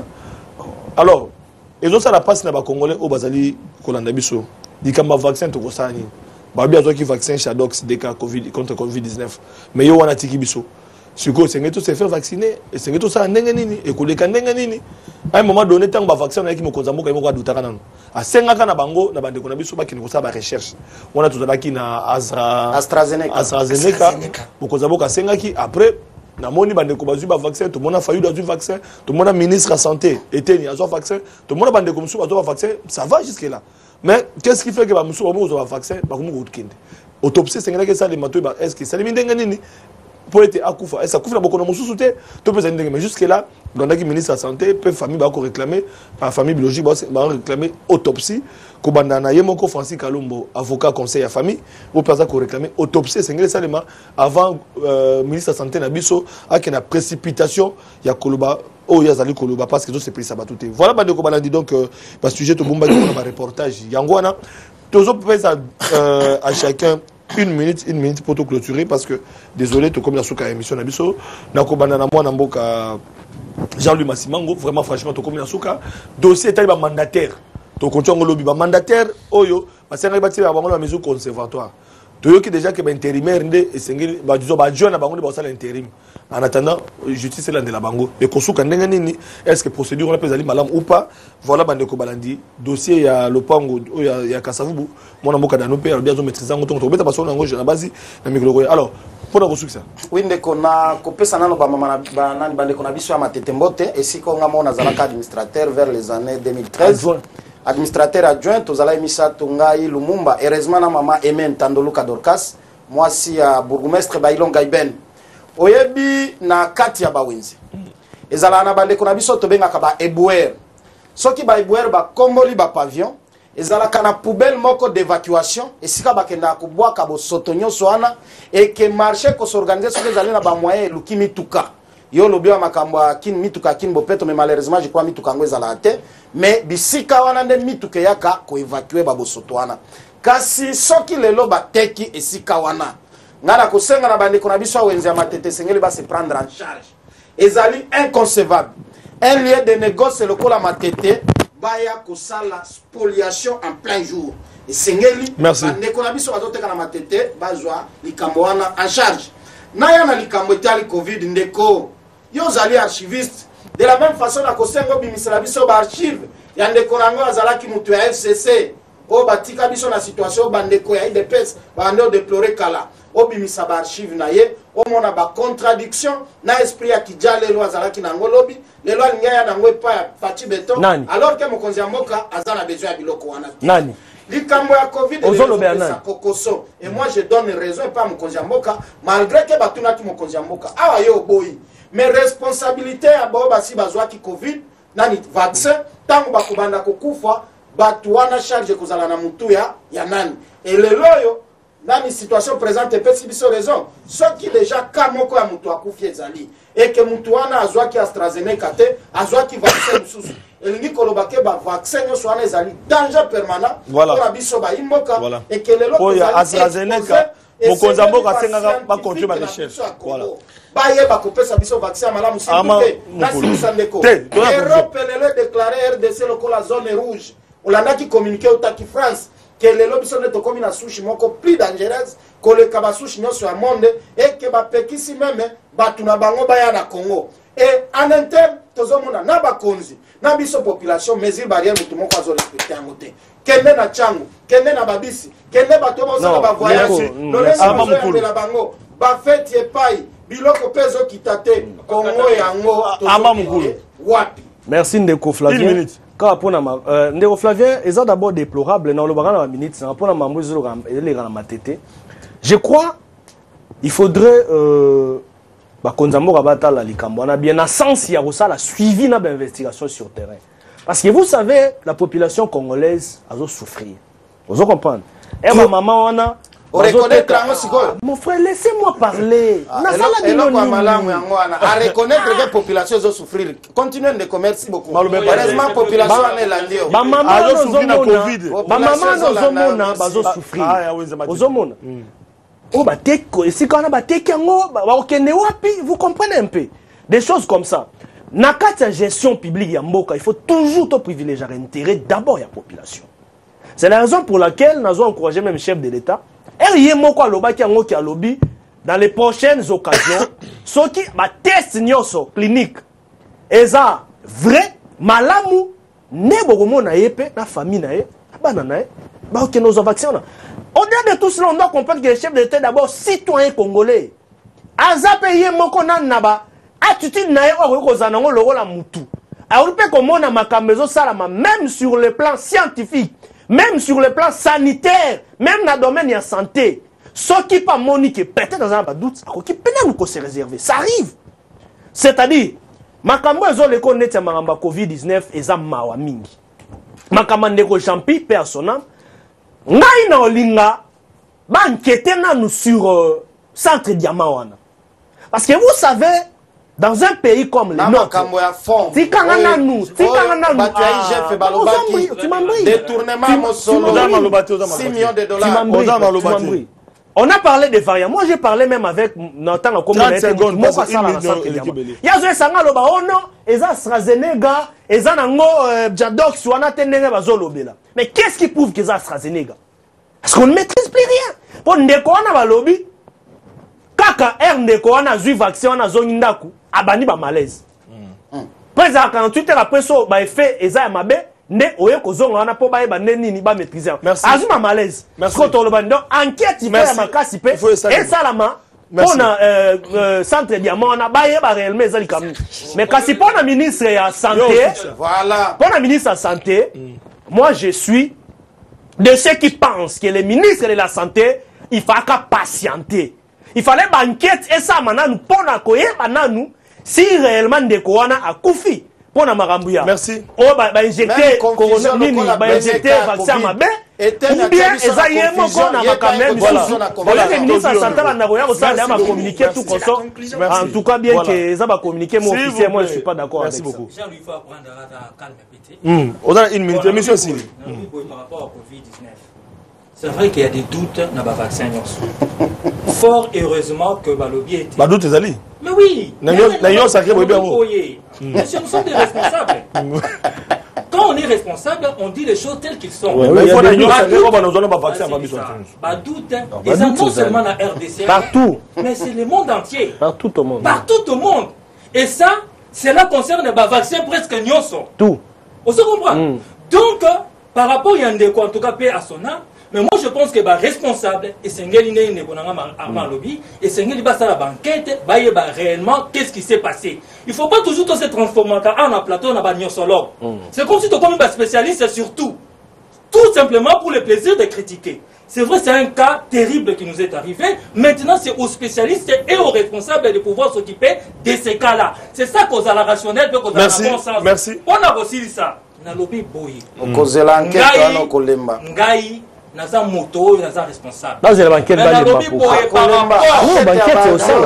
alors et donc ça la passe na ba congolais au bazali kolanda biso dikamba vaccin to kosani ba bi azoki vaccin Shadox deka covid contre covid dix-neuf mais yo wana tiki biso siko c'est ngito se faire vacciner et c'est ngito ça ndenge nini et koleka ndenge nini à un moment donné tant ba vaccin na ki mokonza mboka yimo kwa dutaka nano a sengaka na bango na bande ko na biso ba kini ko sa ba recherche wana tozalaki na Astra AstraZeneca AstraZeneca mokonza mboka sengaki après na moni bande ko bazui ba vaccin to mona fayu bazui vaccin to mona ministre de santé était ni azo vaccin to mona bande ko musu bazo vaccin ça va jusque là mais qu'est-ce qui fait que ba musu ba bazo vaccin ba ko mu kende autopsie c'est ngena que ça les mato ba est-ce que ça les ndenge nini pour être akufa et ça couvre beaucoup de musu souté to peut ndenge mais jusque là dans la ministre de la santé peut famille ba ko réclamer par famille biologique ba réclamer autopsie ko bandana yemoko Francis Kalumbo avocat conseil à famille ou personne ko réclamer autopsie c'est ngena seulement avant euh, ministre de la santé na biso a que na précipitation ya koloba oh yazali koloba parce que tout c'est pris ça batouté voilà bande ko balandi donc euh, parce que sujet to bomba ko na reportage yangwana toujours peut ça euh, à chacun une minute une minute pour tout clôturer parce que désolé to comme la souka émission na biso na ko banda na mwana mboka Jean-Louis Massimango vraiment franchement to comme la souka dossier tali ba mandataire to kontongo lobi ba mandataire oyo basenga bati ba bango la maison conservatoire to yoki déjà que ba intérimaire ndé esengeli ba dizo ba jeune bango ba sala intérim en attendant justice là de la bango et kosuka ndenge nini est-ce que procédure on peut aller malam ou pas voilà bande ko balandi dossier ya lopango ya ya Kasavubu mona mboka dano pe bien zo maîtriser ngo to beta baso ngo je na base na micro alors pour la succès oui ndeko na kopesa nano ba mama na nani bande ko na biso ya matete mbote et si ko ngamo na zalaka administrateur vers les années deux mille treize administrateur adjoint tozala emisa tongai Lumumba heureusement na mama Emen Tandoluka Dorcas moi si ya bourgmestre Bailonga Iben oyebi na kati ya bawenzi ezala na bande ko na biso to benga ka ba ebouer soki ba ebouer ba komboli ba pavillon ezala kana poubelle moko d'évacuation esika bakenda ko bwaka bo sotonyo soana et que marché ko s'organiser soki ezali na ba moyen luki mituka yo lobia makambo kin mituka kin bopeto mais malheureusement je crois mituka ngo ezala te mais bisika wana nde mituka yaka ko évacuer ba bo sotoana kasi soki lelo bateki esika wana ngana kosenga na bande ko na biso wenzi ya matete sengeli ba se prendre en charge ezali inconcevable un lieu de négoce le kola matete baya kosala spoliation en plein jour et sengeli bande ko na biso bazoteka na matete bazwa likambo wana en charge na yana likambo etali covid ndeko yo zali archiviste de la même façon na kosenga bimisela biso ba archive ya ndeko nango azalaki mutu ya F C C o batika biso na situation bandeko ya I D P S bande o déplorer kala obimisa ba archive na ye o mona ba contradiction na esprit ya kijale lo azalaki na ngolobi lelo alingaya na ngwe pa Fachi Beton alors que mokonzi ya mboka azana besoin ya biloko wana nani likambo ya covid sa kokoso et moi je donne raison pas mokonzi ya mboka malgré que batuna ki mokonzi ya mboka awa yo boyi mais responsabilité ya bo basi bazwa ki covid nani vaccin tango bakubanda kokufa batu wana charge kozala na mutu ya ya nani et lelo yo nani situation présente pesi biso raison ce qui déjà ka moko ya mutu akufi ezali et que mutu wana azwa ki AstraZeneca te azwa ki vaccin mususu elingi koloba ke ba vaccin nyonso wana ezali danger permanent pour biso ba imboka et que lelo ko ya AstraZeneca mokonza mboka sengaka ba continuer ba recherche voilà ba ye ba kopesa biso vaccin malamu sikute na sikisandeko Europe lelo déclarer R D C lokola zone rouge olandaki communiquer utaki France que lelo biso ne to komi na sushi moko plus dangereuse que le kaba sushi nyonso ya monde et que ba pekisi meme batu na bango baya na Congo et en interne tozomona na bakonzi na biso population mesure barrière mutu moko azo respecter yango te kende na changu kende na babisi kende bato bazosala bavoyage lolesi bazoyambela bango bafeti epai biloko mpe ezokita te kongo yango wapi. Merci Ndeko Flavien. Euh, Ndeko Flavien, est d'abord déplorable dans le baran la minute, c'est pour la mamouze les matete. Je crois il faudrait euh ba konzambo rabata la likambo on a bien un sens il y a ça la suivi na investigation sur terrain. Parce que vous savez la population congolaise a souffrir. Vous comprenez? Et ma maman on a on reconnaît clairement ce que mon frère laissez-moi parler. Na sala dino ni malamu yango wana à reconnaître que la population zo souffrir. Continuez de commerce beaucoup. Heureusement population est là ndio. Ba maman zo souffrir Covid. Ba maman zo mona bazo souffrir. Ozomona. Oh bah teko si quand on a ba tekango ba okende wapi vous comprenez un peu des choses comme ça. Na kati gestion publique ya mboka il faut toujours to privilégier l'intérêt d'abord la population. C'est la raison pour laquelle nous avons encouragé même le chef de l'État. Et moko aloba ki yango ki alobi dans les prochaines occasions ceux qui ba test nyoso clinique eza vrai malamu ne bokomo na yepe na famille na ye bana na ye ba ok nos vaccins. Au-delà de tout cela, on doit comprendre que le chef de l'État est d'abord citoyen congolais. Aza payé moko na naba attitude na ye o ko zanango loko la mutu. Alors peut comment na makambezo salama même sur le plan scientifique. Même sur le plan sanitaire, même dans le domaine de la santé, ceux qui pas monique peut-être dans un doute, qui peut nous se réserver. Ça arrive. C'est-à-dire, makambo ezo le connaître maramba Covid dix-neuf eza mawa mingi. Makambo ndeko champi personnel. Ngai na olinga ba enquêter na nous sur euh, centre diamant wana. Parce que vous savez dans un pays comme le nôtre, si quand on a nous, si quand on a nous, tu m'embrouilles. Détournement solo, six millions de dollars. On a parlé des variants. Moi, j'ai parlé même avec notre communauté. Il y a des gens qui ont dit, ils ont AstraZeneca, ils ont Jadox, ils ont mais qu'est-ce qui prouve qu'ils ont AstraZeneca? Parce qu'on ne maîtrise plus rien. Pour nous, on a lobby. Kaka R ndeko wana zui vaccin wana zongi ndaku abani ba malaise. Président quarante-huit heures après so ba effet eza ya mabe ne oye kozonga wana po ba eba nini ba maîtriser. Azuma malaise. Ko to loba donc enquête il fait makasi pe et salama pona euh centre diamant na ba yeba réellement ezali kam. Mais kasi pona ministre ya santé voilà. Pona ministre ya santé moi je suis de ceux qui pensent que le ministre de la santé il faut qu'à patienter. Il fallait banquette et ça maintenant pour na koye bananu si réellement de koana a koufi pour na marambuya. Merci. Oh ba ba injecter corona nini ba injecter vaccin mabe ou bien eza yemo ko na makamem voilà le ministre de santé na koya ko ça va communiquer tout comme ça. En tout cas bien que ça va communiquer mon officier moi je suis pas d'accord avec ça. Merci beaucoup. Jean-Louis faut apprendre à calme péter. On a une minute émission aussi. Par rapport au Covid dix-neuf. C'est vrai qu'il y a des doutes dans le vaccin. Fort heureusement que Balobi était. Bah, doute, Zali. Mais oui. D'ailleurs, ça crée bien. Monsieur, nous sommes des responsables. Quand on est responsable, on dit les choses telles qu'elles sont. Oui, il faut que nous avons un vaccin. Pas doute. Ils ont non seulement la R D C. Partout. Mais c'est le monde entier. Partout au monde. Partout au monde. Et ça, cela concerne le vaccin presque nyonso. Tout. On se comprend. Donc, par rapport à Yandeko, en tout cas, paix à son âme. Mais moi je pense que les responsables et c'est un lobby et c'est un banquette réellement qu'est-ce qui s'est passé. Il ne faut pas toujours se transformer en un plateau en un solo. C'est comme si tu es comme un spécialiste sur tout. Tout simplement pour le plaisir de critiquer. C'est vrai, c'est un cas terrible qui nous est arrivé. Maintenant, c'est aux spécialistes et aux responsables de pouvoir s'occuper de ces cas-là. C'est ça qu'on a la rationnelle, qu'on a Merci. la bon sens. Merci. On a aussi ça. On a lobby boy. On cause l'enquête à nos collègues. Naza moto, naza responsable. Là, c'est la banquette d'Ali Bapou. Non, banquette, c'est aussi.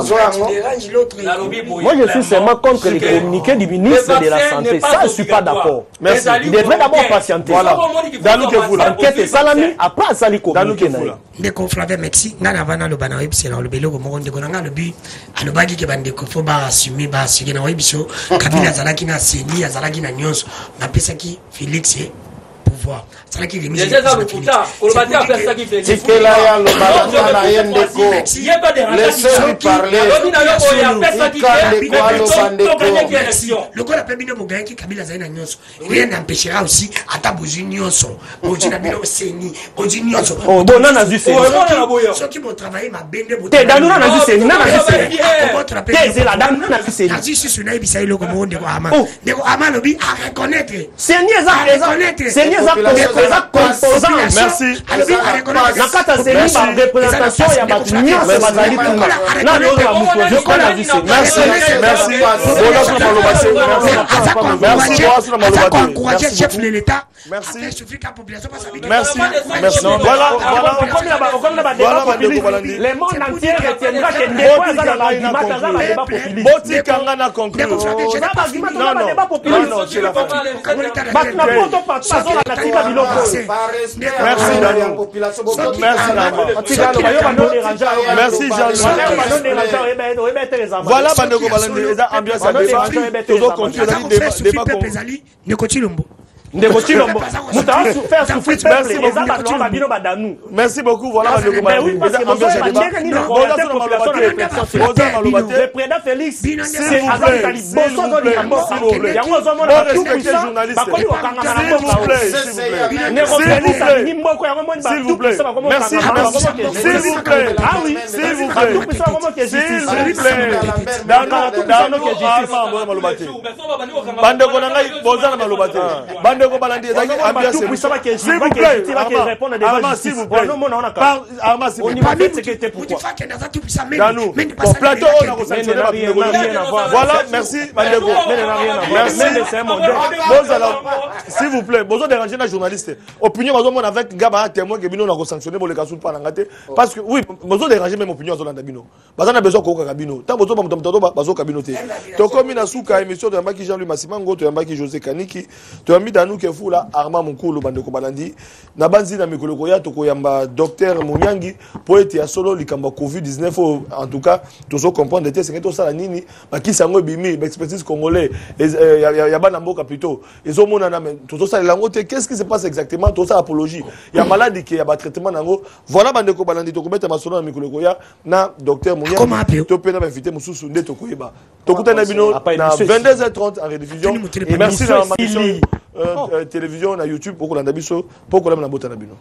Moi, je suis seulement contre les communiqués du ministre de la Santé. Ça, je ne suis pas d'accord. Merci. Il devrait d'abord patienter. Voilà. Dans que vous, l'enquête est salami, après, ça, les communiqués. Ndeko Flavien merci ngana vana lo bana websi na lo beloko mo ndeko nga lo bi alobaki ke bandeko fo ba assumer ba sike na webiso kabila zalaki na seni azalaki na nyonso na pesaki Félix pouvoir. C'est là qu'il est mis. C'est ça le putain. Colombaté a fait ça qui fait. C'est que là, il y a le balance à la Ndeko. Laissez-lui parler. Le corps appelle Bino Bogain qui Kabila Zaina Nyonso. Rien n'empêchera aussi à ta bougie Nyonso. Bougie Nabino Seni. Bougie Nyonso. Oh, bon, non, non, c'est ceux qui vont travailler ma bende. T'es dans nous, on a vu c'est. Non, non, c'est. T'es c'est la dame, non, on a vu c'est. Nazi sur Naïbi Saïlo comme on dit Ama. Deko Ama Lobi à reconnaître. C'est niais à reconnaître. C'est niais à composant. Merci. Nakata c'est ni par représentation, il y a pas de niais, c'est pas d'aller tout. Non, non, on a vu c'est. Merci, merci. Merci, encourager chef de l'État. Merci. Merci. Merci. Voilà, voilà. Le monde entier retiendra que Ndeko est dans la débat populiste. Boti Kangana conclut. Non, non, non, non, c'est la fin. Merci. Merci, Jean. Voilà, Bandeko Balandi, les ambiances à débat. Toujours continuer débat. Merci beaucoup. Voilà, le président Félix, c'est s'il vous plaît. Merci. S'il vous plaît. Ah oui, s'il vous plaît. S'il vous plaît. Bandeko Nangai, Bozana Malobate. Bandeko Balandi, s'il vous plaît. Arma, s'il vous plaît. Arma, s'il vous plaît. Danou, au plateau, on a sanctionné la vidéo. Voilà, merci, Bandeko. Merci. S'il vous plaît, besoin de déranger la journaliste. Opinion, avec Gaba, témoin que Bino n'a sanctionné pour les cas sous le palangate. Parce que, oui, besoin de déranger même opinion à Bino. Parce qu'on a besoin de Kabino. Tant que tu as besoin de Kabino. Tu as comme une souka émission de Yambaki Jean-Louis Massimango, tu as Yambaki José Kaniki, tu as mis dans nous que fou là, Arma Moukolo Bandeko Balandi. Nabanzi na Mikolo Koya, tu as docteur Mounyangi, pour être à solo, l'ikamba Covid dix-neuf, en tout cas, tu as comprendre que c'est tout ça la nini, qui s'en est bimi, l'expertise congolais, il y a Banamboka plutôt. Ils ont mon anam, tout ça, qu'est-ce qui se passe exactement, tout ça, apologie. Il y a maladie qui y a pas traitement nango. Voilà Bandeko Balandi, tu as mis à Mikolo Koya, na docteur Mounyangi, tu peux inviter Moussou Nde Tokoyeba. Tokuta Nabino, na vingt-deux heures trente en rediffusion. Et merci à la émission télévision, na YouTube, pour qu'on a biso, pour qu'on a bota Nabino.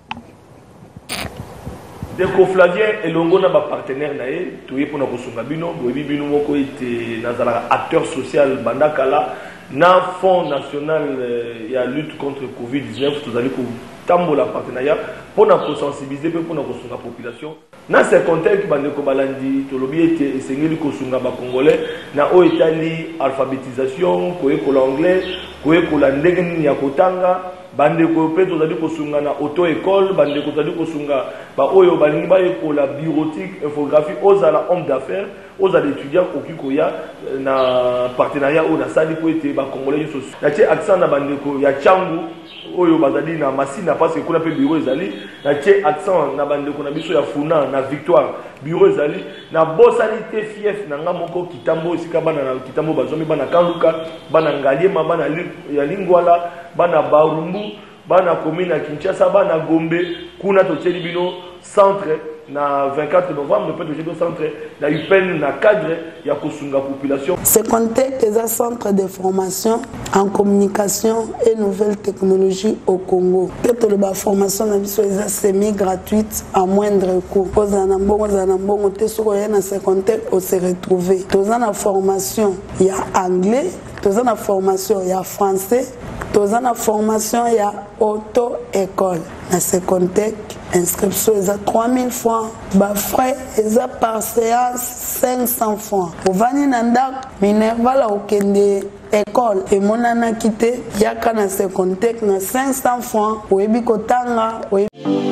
Deko Flavien et Longo na ba partenaire nae, tu es pour na kosunga bino, boyebi bino moko était nazala acteur social bandakala na Fonds national il y a lutte contre Covid dix-neuf, tous allez ko tambola partenariat pour na sensibiliser pour na kosunga population. Dans ce contexte, Bandeko Balandi, Tolobi était essayé kosunga ba congolais na o etali alphabétisation, koyeko l'anglais, koyeko la ndenge ya kotanga. Bandeko pe tozali kosunga na auto école, bandeko tozali kosunga ba oyo balingi ba ekola bureautique, infographie, ozala homme d'affaires, ozala étudiant okikoya na partenariat o na sali ko ete ba congolais so. Ya tie accent na bandeko ya Changu oyo bazali na Masina parce que kuna pe bureau ezali, na tie accent na bandeko na biso ya Funa na Victoire, bureau ezali na bosalité fief na ngamoko kitambo esika bana na kitambo bazomi bana Kanluka, bana Ngaliema, bana ya Lingwala, bana Barumbu, bana commune à Kinshasa, bana Gombe, kuna to bino centre na vingt-quatre novembre peut être centre na U P N na cadre ya kosunga population. Ce contexte est un centre de formation en communication et nouvelles technologies au Congo. Peut-être le formation na biso est semi gratuite à moindre coût. Aux anambongo zanambongo te soko ya na ce contexte on se retrouver. Tous en formation il y a anglais, tous en formation il y a français, tous en formation il y a auto école. Dans ce contexte, inscription est à trois mille francs, bas frais est à par séance cinq cents francs. Au vani nandak, minerva la okende école et mon nana quitté, yaka dans ce contexte na cinq cents francs, oebi kotanga, oebi.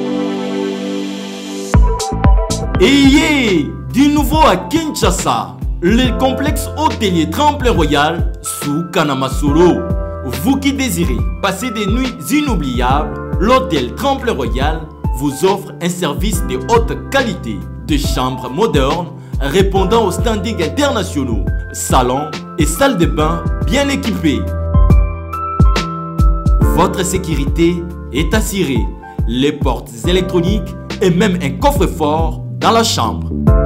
Ayez du nouveau à Kinshasa, le complexe hôtelier Tremplin Royal sous Kanamasolo. Vous qui désirez passer des nuits inoubliables, l'hôtel Tremplin Royal vous offre un service de haute qualité, de chambres modernes répondant aux standards internationaux, salons et salles de bain bien équipés. votre sécurité est assurée. Les portes électroniques et même un coffre-fort dans la chambre.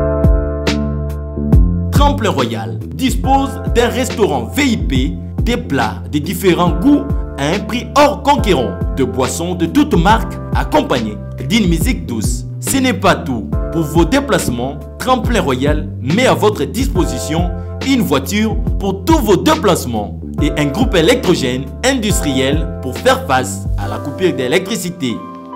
Tremplin Royal dispose d'un restaurant V I P, des plats de différents goûts à un prix hors conquérant, de boissons de toutes marques accompagnées d'une musique douce. Ce n'est pas tout. Pour vos déplacements, Tremplin Royal met à votre disposition une voiture pour tous vos déplacements et un groupe électrogène industriel pour faire face à la coupure d'électricité.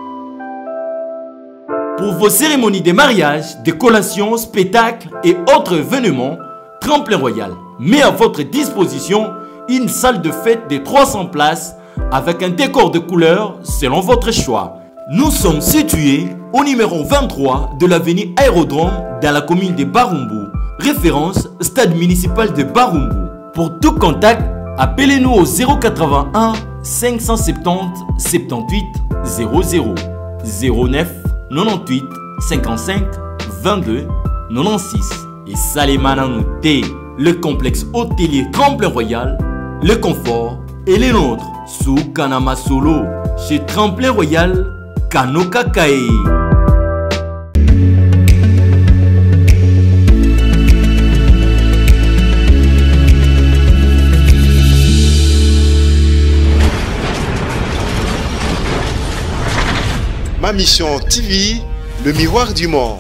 Pour vos cérémonies de mariage, de collations, spectacles et autres événements, Tremplin Royal met à votre disposition une salle de fête de trois cents places avec un décor de couleurs selon votre choix. Nous sommes situés au numéro vingt-trois de l'avenue Aérodrome dans la commune de Barumbu, référence stade municipal de Barumbu. Pour tout contact, appelez-nous au zéro quatre-vingt-un cinq cent soixante-dix soixante-dix-huit zéro zéro zéro neuf quatre-vingt-huit cinquante-cinq vingt-deux quatre-vingt-seize. Et Salimana Nouté, le complexe hôtelier Tremplin Royal, le confort et les nôtres sous Kanama Solo chez Tremplin Royal Kanoka Kae. Ma mission T V, le miroir du monde.